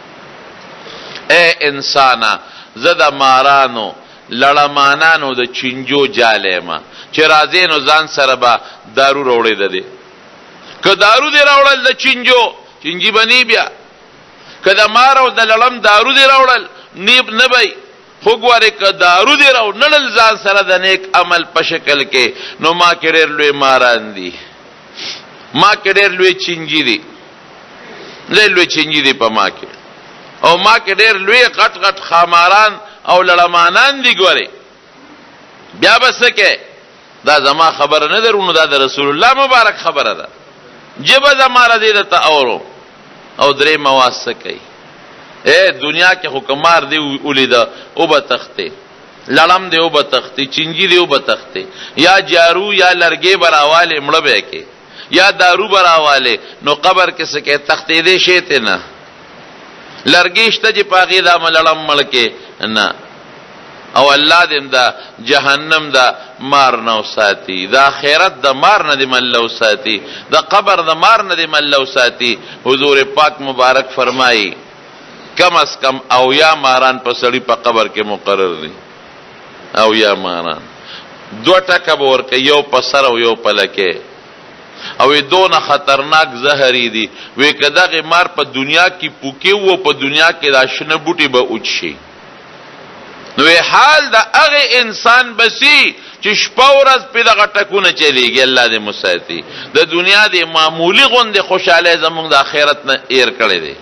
اے انسانا زه د مارانو لړمانانو د چینجو جالی ما چې راځې نو ځان سره به دارو راوړی ده دی. که دارو دی راوړل د چینجو، چینجی به نی بیا. که د مار او د لړم دارو دی راوړل نیب نه بی. خو ګورې که دارو دی راوړل ځان سره د نیک عمل په شکل کې، نو ما کې ډېر لوی ماران دي، ما کې ډېر لوی چینجي دي، ډېر لوی چینجي دي په ما کې، او ما کې ډېر لوی غټ غټ خاماران او لړمانان دي. ګورې بیا به څه کې؟ دا زما خبره نه ده رونو، دا د رسول الله مبارک خبره ده. جبه زما رضی درته اورو. او درې مواز څه کوي؟ اے دنیا کې حکمار دی ولیده او به تختې، لړم دی او به تختې، چینجي دی او به تختې، یا جارو یا لرګې به راوالی مړه به کې، یا دارو به راوالی. نو قبر کې څه کې؟ تختې دی شی ته نه، لرګې شته چې په هغې دا لړم مړ کې نه. او الله دې دا جهنم دا مار نو ساتي، دا آخرت د مار نه دې ملو ساتي، د قبر د مار نه دې ملو ساتي. حضور پاک مبارک فرمایي کم از کم اویا ماران په سړي په قبر کې مقرر دي. اویا ماران 2 ټکه به ورکوي، یو په سر او یو په لکې، او دونه خطرناک زهري دي. وی که دغې مار په دنیا کې پوکې و، په دنیا کې دا شنه بوټي به اوچ شي. نو حال د هغې انسان بسی چې شپه ورځ پې دغه ټکونه چلیږي. الله دې مساتي. د دنیا د معمولي غوندې خوشحالی زمونږ د آخرت نه ایر کړی دی.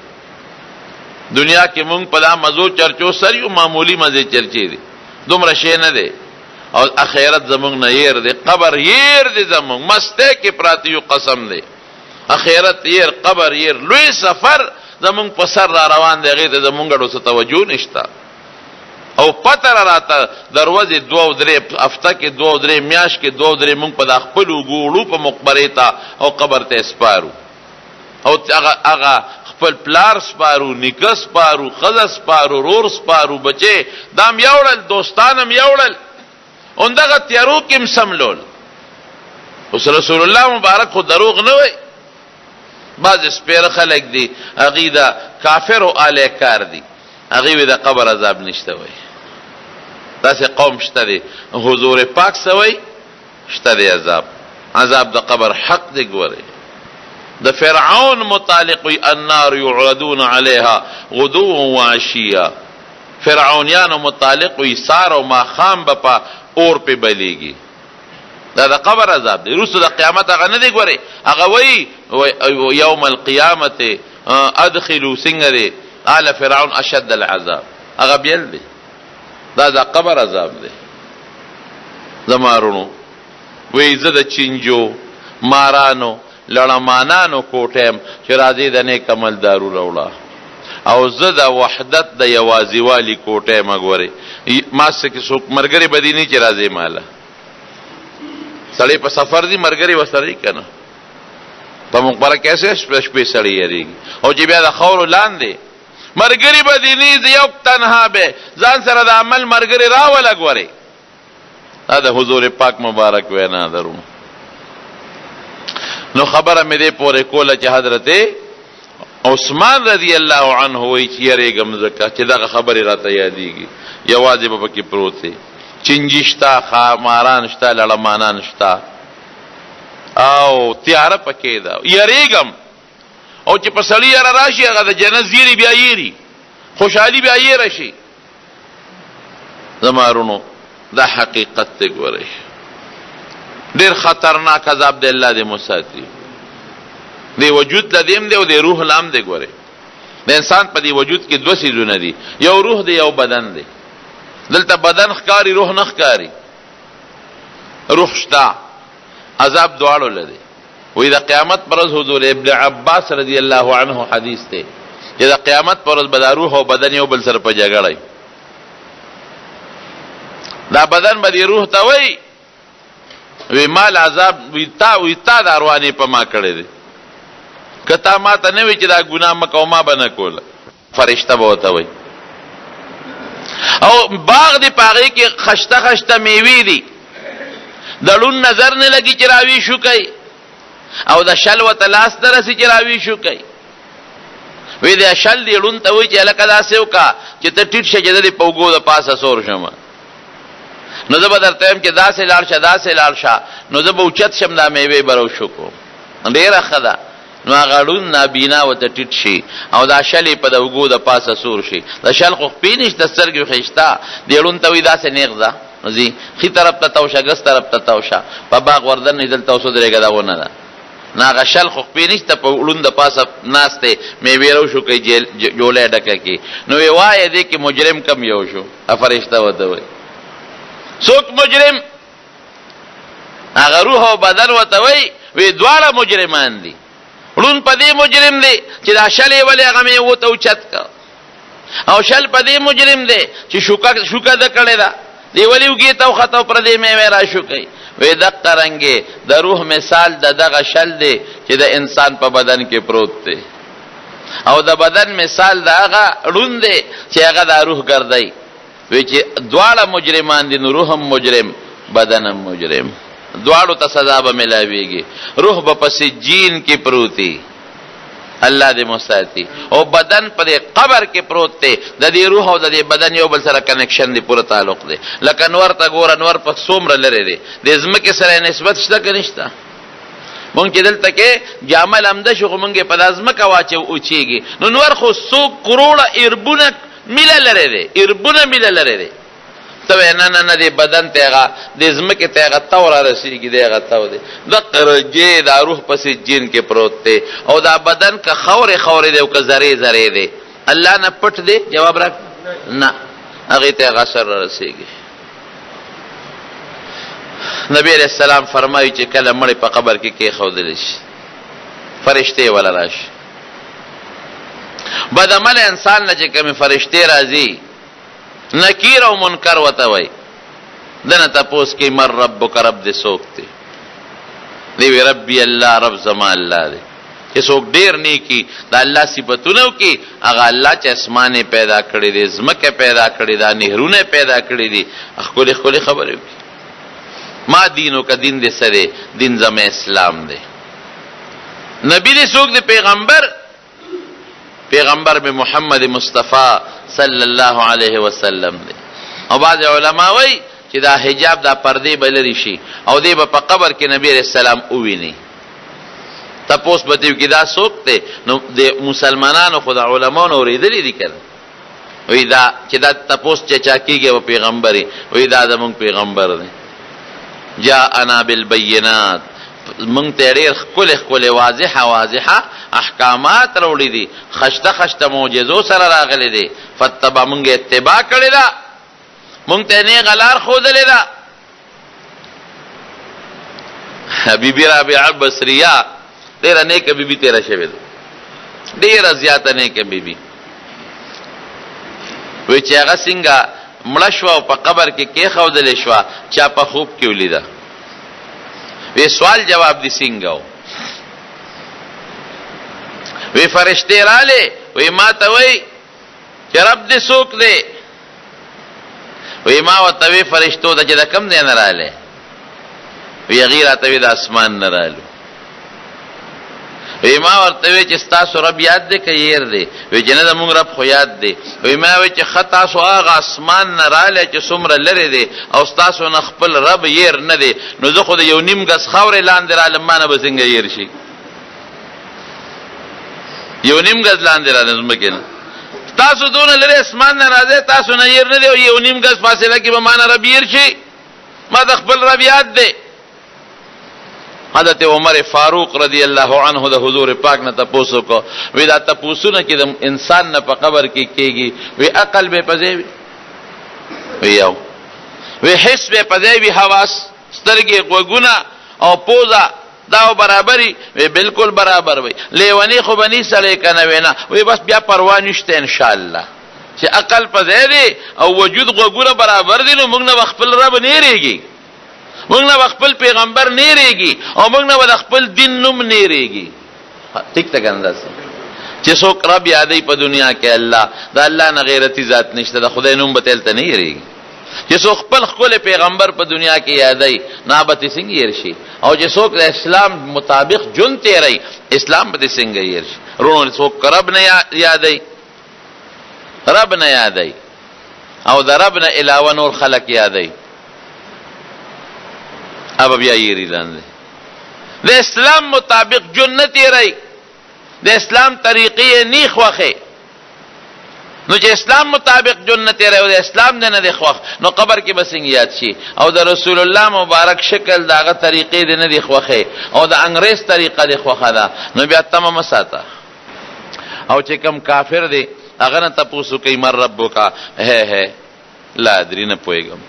دنیا کې مونږ په دا مزو چرچو سر یو، معمولی مزې چرچې دي، دومره شی نه دی. او آخرت زمونږ نه ایر دی، قبر ایر دی زمونږ، مستی کې پراته یو قسم دی. آخرت ایر، قبر ایر، لوی سفر زمونږ په سر را روان دی، هغې ته زمونږ ډو څه توجه نشته. او پته را راته دروازې 2 او 3 هفته کې 2 او 3 میاشت کې 2 او 3 مونږ په دا خپلو ګوړو په مقبرې ته او قبر ته سپارو. او هغه خپل پلار سپارو، نیکه سپارو، ښځه سپارو، رور سپارو، بچې دام یوړل، دوستانم یوړل، اندغه تیارو کې هم سملول. اوس رسول الله مبارک خو دروغ نه وای. بعض سپیره خلک دي هغوی د کافرو آلی کار دي، هغوی وی د قبر عذاب نشته وای. داسې قوم شته دی. حضور پاک څه وای؟ شته دی عذاب د قبر حق دی. ګورئ د فرعون متعلق وی النار یعرضون علیها غدوا وعشیا. فرعونیانو متعلق وی سار او ماښام به په اور پې بلیږي. دا د قبر عذاب دی. وروسته د قیامت هغه نه دی. ګورئ هغه وی یوم القیامت ادخلوا څنګه دی آل فرعون اشد العذاب. هغه بیل دی. دا د قبر عذاب دی. زمارونو وی زه د چینجو، مارانو، لړمانانو کوټیم چې راځي د نیک عمل دارو راوړه، او زه د وحدت د یوازیوالي کوټیم. ګورئ ما څه څوک ملګري به دي نه چې راځي ماله. سړی په سفر دی ملګري ورسره که نه، په مقبره کیسې شپې سړی یېرېږي. او چې بیا د خاورو لاندې ملګري به دي نه، زه یو تنها به ځان سره د عمل ملګري راوله. ګورئ دا د حضور پاک مبارک وینا درونو. نو خبره مې دې پورې کوله چې حضرت عثمان رضی الله عنه وایي چې یېرېږم ځکه چې دغه خبرې راته یادېږي. یوازې به پکې پروت دی، چینجي شته، ماران شته، لړمانان شته، او تیاره پکې ده. یېرېږم او چې په سړي یاره راشي هغه د جنت زیري بیا یېري، خوشحالي بیا یېره شي. زمارونو دا حقیقت دی. ګورئ ډېر خطرناک عذاب دی. الله دې مساتي. دی وجود لدیم دی او دی روح لام دی. ګورئ د انسان په دی وجود کې دوه څیزونه دي، یو روح دی یو بدن دی. دلته بدن ښکاري، روح نه ښکاري. روح شته، عذاب دواړو لدی. وی د قیامت پر ورځ حضور ابن عباس رضی الله عنه حدیث دی چې د قیامت پر ورځ به دا روح او بدن یو بل سره په جګړه. دا بدن به دی روح ته وی وی مال عذاب وی تا د اروانې په ما کړی دی، که تا ما ته نه وی چې دا ګناه مه کوه ما به نه کوله. فرشته به ورته وی. او باغ دی په هغې کې خشته خشته میوې دي، د ړوند نظر نه لګي چې راوي شو کوي، او د شل ورته لاس نه رسي چې راوي شو کوي. وی د شل دی ړوند ته وایي چې هلکه داسې وکړه چې ته ټیټ شه چې زه دې په اوږو د پاسه سور شم. نو زه به درته وایم چې داسې لاړ شه داسې لاړ شه، نو زه به اوچت شم دا میوې به روشو کوم. ډېره ښه ده. نو هغه ړوند نابینا ورته ټیټ شي او دا شل یې په د اوږو د پاسه سور شي. د شل خو خپې نشته، سترګې خو یې شته. دې ړوند ته وایي داسې نیغ ځه، نو ځي ښي طرف ته تاو شه، ګس طرف ته تاو شه، په باغ وردن نه دلته اوس ودرېږه، دا ونه ده. نه هغه شل خو خپې نشته، په ړوند د پاسه ناست دی، میوې روشو کوي، جولی ډکه کړي. نو وی وایه دې کې مجرم کم یو شو؟ فرشته ورته وایي څوک مجرم؟ هغه روح او بدن ورته وایي وی دواړه مجرمان دي. ړوند په دې مجرم دی چې دا شل یې ولې هغه میوو ته اوچت کړ، او شل په دې مجرم دی چې شوکه ده کړې ده، دی ولې اوږې ته وخته او پردې میوې راشو کوي. وی دقه رنګې د روح مثال د دغه شل دی چې د انسان په بدن کې پروت دی، او د بدن مثال د هغه ړوند دی چې هغه دا روح ګرځي. وی چې دواړه مجرمان دي، نو روح هم مجرم بدن هم مجرم، دواړو ته سزا به ملاویږي. روح به په سجین کې پروتي، الله دې مساتي، او بدن په دې قبر کې پروت دی. د دې روح او د دې بدن یو بل سره کنیکشن دی، پوره تعلق دی. لکه انور ته ګوره، انور په څومره لرې دی، د ځمکې سره نسبت شته که نشته؟ مونږ چې دلته کې جامه لمده شو خو مونږ یې په دا ځمکه واچو اوچېږي. نو انور خو 100 کروړه اربونه میله لرې دی، اربونه میله لرې دی. ته وایې نه نه نه دې بدن ته هغه دې ځمکې ته هغه تو را رسېږي، دی هغه تو دی. دقه رجې دا روح په سجین کې پروت دی، او دا بدن که خورې خورې دی او که ذرې ذرې دی، الله نه پټ دی؟ جواب راک نه، هغې ته هغه اثر را رسېږي. نبی علیہ السلام فرمایي چې کله مړی په قبر کې کېښودلی شي، فرشتې وله راشي. بدعمل انسان نه چې کومې فرشتې راځي، نکیر او منکر وته وای، دنه تپوس کې مر ربک، رب دې څوک دی؟ دی وی ربي الله، رب زما الله دی. چې څوک ډیر نیکی د الله صفاتونه وکړي هغه الله چې اسمانې پیدا کړی دی ځمکه پیدا کړی دا نهرونه پیدا کړی دي ښکلې ښکلې خبرې وکړي ما دینو که دین دې څه دی دین زما اسلام دی نبی دې څوک دی پیغمبر به محمد مصطفی صلی الله علیه وسلم دی او بعض علما وایي چې دا حجاب دا پردې به لرې شي او دی به په قبر کې نبی علیہ السلام وویني تپوس به دې کې دا څوک دی نو د مسلمانانو خو د علماونو اورېدلي دي که وایي دا چې دا تپوس چې چا کېږي به پیغمبر یې وایي دا زمونږ پیغمبر دی جاءنا بالبینات مونږ ته ډېر ښکلې ښکلې واضحه احکامات راوړي دي خشته معجزو سره راغلي دي فتبع مونږ اتباع کړې ده مونږ ته نیغه لار ښودلې ده بیبي رابعه بصریه ډېره نیکه بیبي تېره شوې ده ډېره زیاته نیکه بیبي وایي چې هغه څنګه مړه شوه او په قبر کې کېښودلې شوه چا په خوب کې ولیده وی سوال جواب دی څنګه و وی فرشتې راغلې وی ما ته وایي چې رب دې څوک دی وی ما ورته وی فرشتو ته چې د کوم ځای نه راغلی وی هغې راته وی د اسمان نه رالو وی ما ورته وی چې ستاسو رب یاد دی که هیر دی وی چې نه زمونږ رب خو یاد دی وی ما وی چې ښه تاسو هغه اسمان نه رالی چې څومره لرې دی او ستاسو نه خپل رب هیر نه دی نو زه خو د یو نیم ګز خاورې لاندې رالم ما نه به څنګه هیر شي یو نیم ګز لاندې رالم ځمکې نه تاسو دونه لرې اسمان نه راځئ تاسو نه هیر نه دی او یو نیم ګز فاصله کې به ما نه رب هیر شي ما د خپل رب یاد دی حضرت عمر فاروق رضی الله عنه د حضور پاک نه تپوس وکړو وی دا تپوسونه کې د انسان نه په قبر کې کېږي وی عقل به په ځای وي یو وی حس به په ځای وي حواس سترګې غوږونه او پوزه دا برابري وی بالکل برابر وي لیونی خو به نی سړی که نه وي نه وی بس بیا پروا نشته انشاءالله چې عقل په ځای دی او وجود غوږونه برابر دي نو موږ نه به خپل رب نه هېرېږي موږ نه به خپل پیغمبر نه هېرېږي او موږ نه به د خپل دین نوم نه هېرېږي ټیک ته که نه داسې چې څوک رب یادوي په دنیا کې الله د الله نه غیرتي ذات نشته د خدای نوم به ته هلته نه هېرېږي چې څوک خپل ښکلی پیغمبر په دنیا کې یادوي نو به تې څنګه هېر شي او چې څوک د اسلام مطابق ژوند تېروي اسلام به تې څنګه هېر شي وروڼو څوک رب نه یادوي او د رب نه علاوه نور خلک یادوي اب بیا یری لاندې د اسلام مطابق جنت یری د اسلام طریقې نه خوخه نو چې اسلام مطابق جنت یری او د اسلام نه دی خوخ نو قبر کې بس یاد شي او د رسول الله مبارک شکل داغه طریقې نه دی خوخه او د انګریز طریقه دی خوخه ده نو بیا تمام ساته او چې کم کافر دی هغه نه تاسو کوي مر ربک هه لا ادري نه پويګم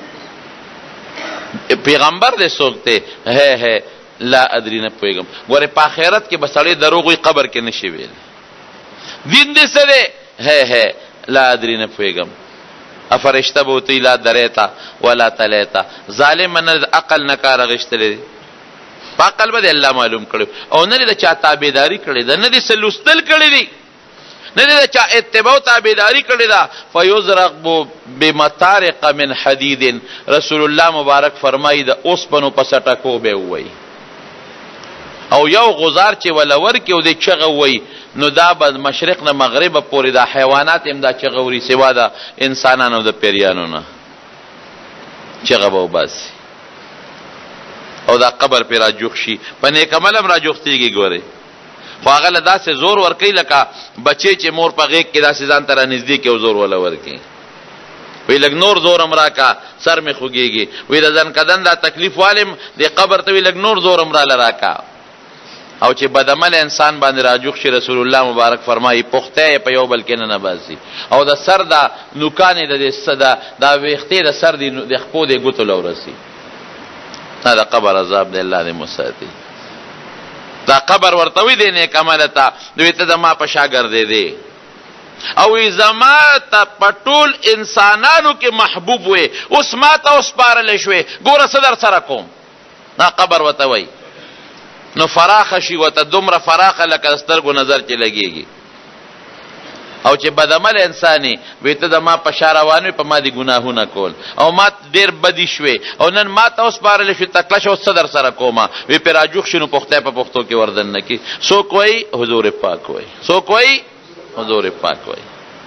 پیغمبر دې څوک دی هه لا ادري نه پويګم ګوره په آخرت کې بسړی دروغ وي قبر کې نشي ویل دین دې څه دی هه لا ادري نه پويګم افرشته بوتی لا دریتا ولا تلیتا ظالم نه عقل نه کار غشتلی په عقل به الله معلوم کړو او نه دې چا تابعداري کړې ده نه دې سلوستل کړې دي نه دې چا اتباع تابعداري کړې ده فیزرق بمطارق من حدید رسول الله مبارک فرمایي د اوسپنو په سټکو به وای او یو غزار چې ولور کې او دې چغه وای نو دا به مشرق نه مغرب پورې دا حیوانات هم دا چغه وري سوا د انسانانو د پیریانو نه چغه به وباسي او دا قبر پې راجوخ شي په نیک عمل هم راجوختېږي ګورئ خو هغه له داسې زور ورکوي لکه بچی چې مور په غېږ کې داسې ځان ته رانږدې کړي او زور وله ورکړي وی لږ نور زور هم راکه سر مې خوږېږي وی د ځنکدن دا تکلیف والم دې قبر ته وی لږ نور زور هم راله راکه او چې بدعمل انسان باندې راجوخ شي رسول الله مبارک فرمایي پخته یې په یو بل کې نه باسي او د سر دا نوکانې دا ویښتې د سر د خپو د ګوتو له ورسي دا د قبر عذاب دی الله دې مساتي دا قبر ورته وی دی نیک عمله ته دوی ته زما په شاګردې دی او زما ته په ټول انسانانو کې محبوب وی اوس ما ته وسپارلی شوې ګوره څه در سره کوم دا قبر ورته وی نو فراخه شي ورته دومره فراخه لکه سترګو نظر چې لګېږي. او چې بدعمل انساني وی ته د ما په شا روان وي په ما دي ګناهونه کول او ما ډېر بدي شوې او نن ما ته وسپارلی شوې تکله شه اوس څه در سره کومه وی پرې راجوخ شي نو پختی په پښتو کې وردن نه کي. څوک وایي؟ حضور پاک وایي. څوک وایي؟ حضور پاک وایي.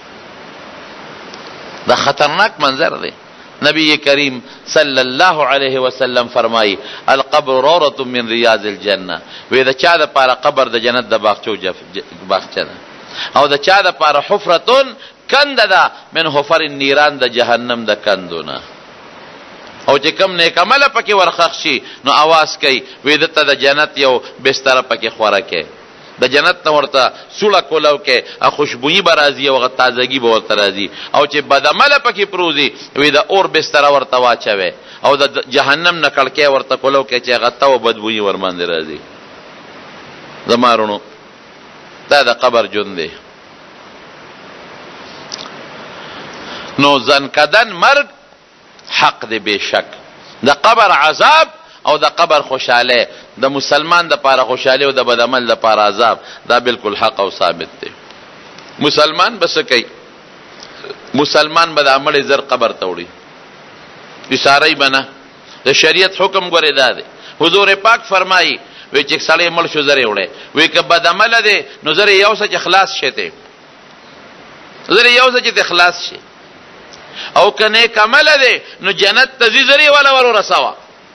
دا خطرناک منظر دی. نبی کریم صلی الله علیه وسلم فرمایي القبر روضة من ریاض الجنه. وی د چا دپاره قبر د جنت د باغچه ده او د چا دپاره حفرتون کنده ده من حفر النیران د جهنم د کندونه. او چې کم نیک عمله پکې ورخښ شي نو اواز کوي وی دته د جنت یو بستره پکې خوره کې د جنت نه ورته سوړه کولو کې خوشبویي به راځي او هغه تازګي به ورته راځي. او چې بدعمله پکې پروزي وی د اور بستره ورته واچوي او د جهنم نه کړکۍ ورته کولو کې چې هغه ته و بدبویي ورباندې راځي. زما وروڼو دا د قبر ژوند دی. نو ځنکدن مرګ حق دی بېشک. د قبر عذاب او د قبر خوشحاله د مسلمان د پاره خوشحاله او د بدعمل د پاره عذاب دا بالکل حق او ثابت دی. مسلمان بس کوي مسلمان به د عمل زر قبر ته وړي اشاره بنه د شریعت حکم ګورې دا دی. حضور پاک فرمایي وی چې سړی مړ شو زر یې وړی وی که بدعمله دی نو زر یې یو څه چې خلاص شي ته زر یې یو څه چې خلاص شي او که نیک عمله دی نو جنت ته ځي زر یې والا ور ورسوه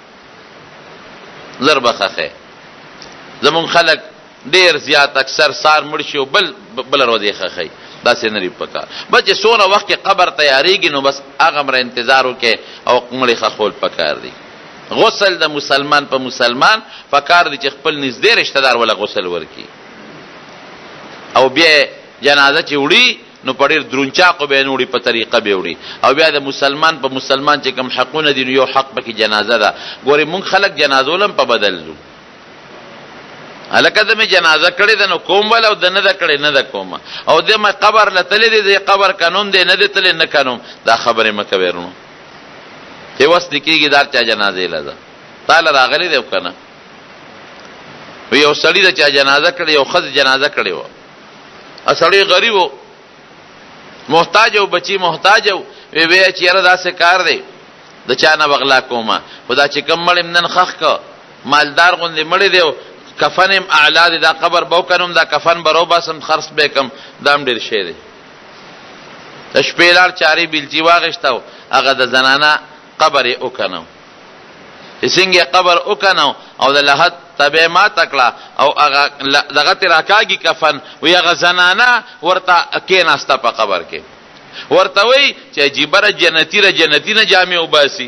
زر به ښخی. زمونږ خلک ډېر زیات اکثر سار مړ شي او بله ورځ یې ښخی. داسې نه دي پکار. بس چې څونه وخت کې قبر تیارېږي نو بس هغه مره انتظار وکړې او مړې ښخول پکار دي. غسل د مسلمان په مسلمان پکار دی چې خپل نږدې رشته دار ولا غسل ورکي او بیا جنازه چې وړي نو په ډېر درونچاقو به یې نه وړي په طریقه به وړي او بیا د مسلمان په مسلمان چې کوم حقونه دي نو یو حق پکې جنازه ده. ګورې مونږ خلک جنازو لم په بدل ځو هلکه د مې جنازه کړې ده نو کوم وله او د نه ده کړې نه ده کومه او د مې قبر له تللی دی د قبر قانون دی نه دی تللی نه قانون. دا خبرې مه کوې وروڼو چې وس دې کېږي دار چا جنازې له ده تاله راغلی دی که نه یو سړي د چا جنازه کړې یو ښځې جنازه کړې وه سړی غریب و محتاج و بچی محتاج و وی چې یاره داسې کار دی د چا نه بغلا کومه خو دا چې کوم مړ م نن ښخ که مالدار غوندې مړی دی کفن م اعلا دی دا قبر به وکنم دا کفن به روباسم خرڅ به کم دا هم ډېر شی دی. د شپې لاړ چارې بیلچي واغېسته و هغه د زنانه قبر یې وکنو چې څنګه قبر وکنو او د لحد تبې ماته کړه او هغه دغه ترې راکاږي کفن وی هغه زنانه ورته کېناسته په قبر کې ورته وایي چې عجیبه ره جنتي ره جنتي نه جامې وباسي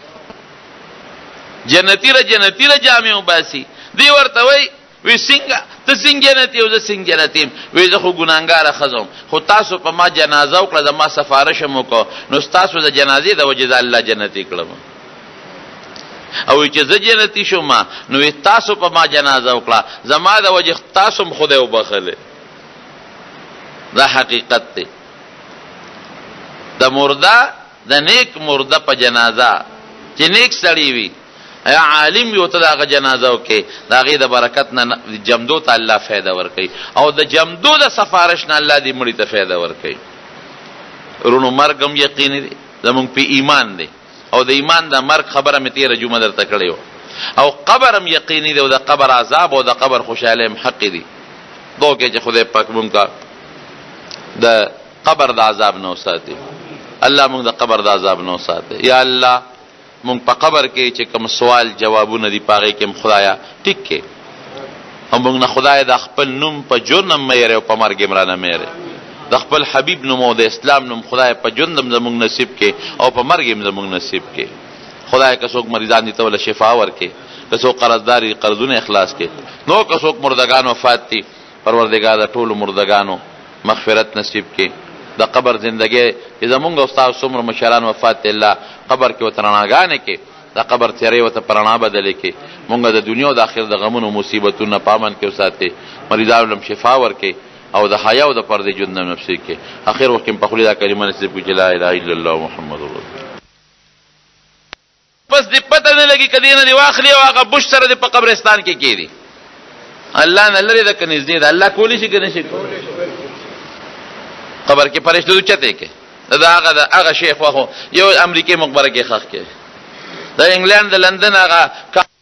جنتي ره جنتي ره جامې وباسي دی ورته وایي وی څنګه ته څنګه جنتي او زه څنګه جنتي یم وی زه خو ګناهګاره ښځه وم خو تاسو په ما جنازه وکړه زما سفارش م وکړه نو ستاسو د جنازې د وجې د الله جنتي کړم او چې زه جنتي شوم نو تاسو په ما جنازه وکړه زما د وجې تاسو م خدای وبخلی. دا حقیقت دی. د مرده د نیک مرده په جنازه چې نیک سړی وي یا عالم وي ورته د هغه جنازه وکړي د هغې د برکت نه جمدو ته الله فایده ورکوي او د جمدو د سفارش نه الله دې مړي ته فایده ورکوي. وروڼو مرګ هم یقیني دی زمونږ په ایمان دی او د ایمان د مرګ خبره مې تېره جمعه درته کړې وه او قبر هم یقیني دی او د قبر عذاب او د قبر خوشحالۍ هم حقې دي. دعا کوې چې خدای پاک مونږ ته د قبر د عذاب نه وساتي. الله مونږ د قبر د عذاب نه وساتي. یا الله مونږ په قبر کې چې کوم سوال جوابونه دي په هغې کې هم خدایه ټیک کې او مونږ نه خدایه د خپل نوم په ژوند هم مه یېرې او په مرګ هم رانه مه یېرې د خپل حبیب نوم او د اسلام نوم خدای په ژوند هم زموږ نصیب کې او په مرګ هم زموږ نصیب کې. خدای که څوک مریضان دي ته وله شفا ورکړي که څوک قرضدار دي قرضونه اخلاص کړي نو که څوک مردگان وفات دي پروردګار د ټولو مردگانو مغفرت نصیب کړي. د قبر زندګۍ چې زمونږ او ستاسو څومره مشران وفات دي الله قبر کې ورته رڼاګانې کړي د قبر تیارې ورته په رڼا بدلې کړي مونږ د دنیا او د آخرت د غمونو مصیبتونه په امن کې وساتي مریضانو لم شفا ورکړي او د حیا او د پردې ژوند نه نصیب کړي. اخر وخت کې په خولې دا کلمه نصیب کړي چې لا اله الا الله محمد رسول الله. بس دې پته نه لګي که دې نه دې واخلي او هغه بوش سره دې په قبرستان کې کېږدي الله نه لري ده که نږدې ده؟ الله کولی شي که نه شي؟ قبر کې فرشتو چته کې دا هغه شیخ واخو یو امریکای مقبره کې خښ کې د انګلند د لندن هغه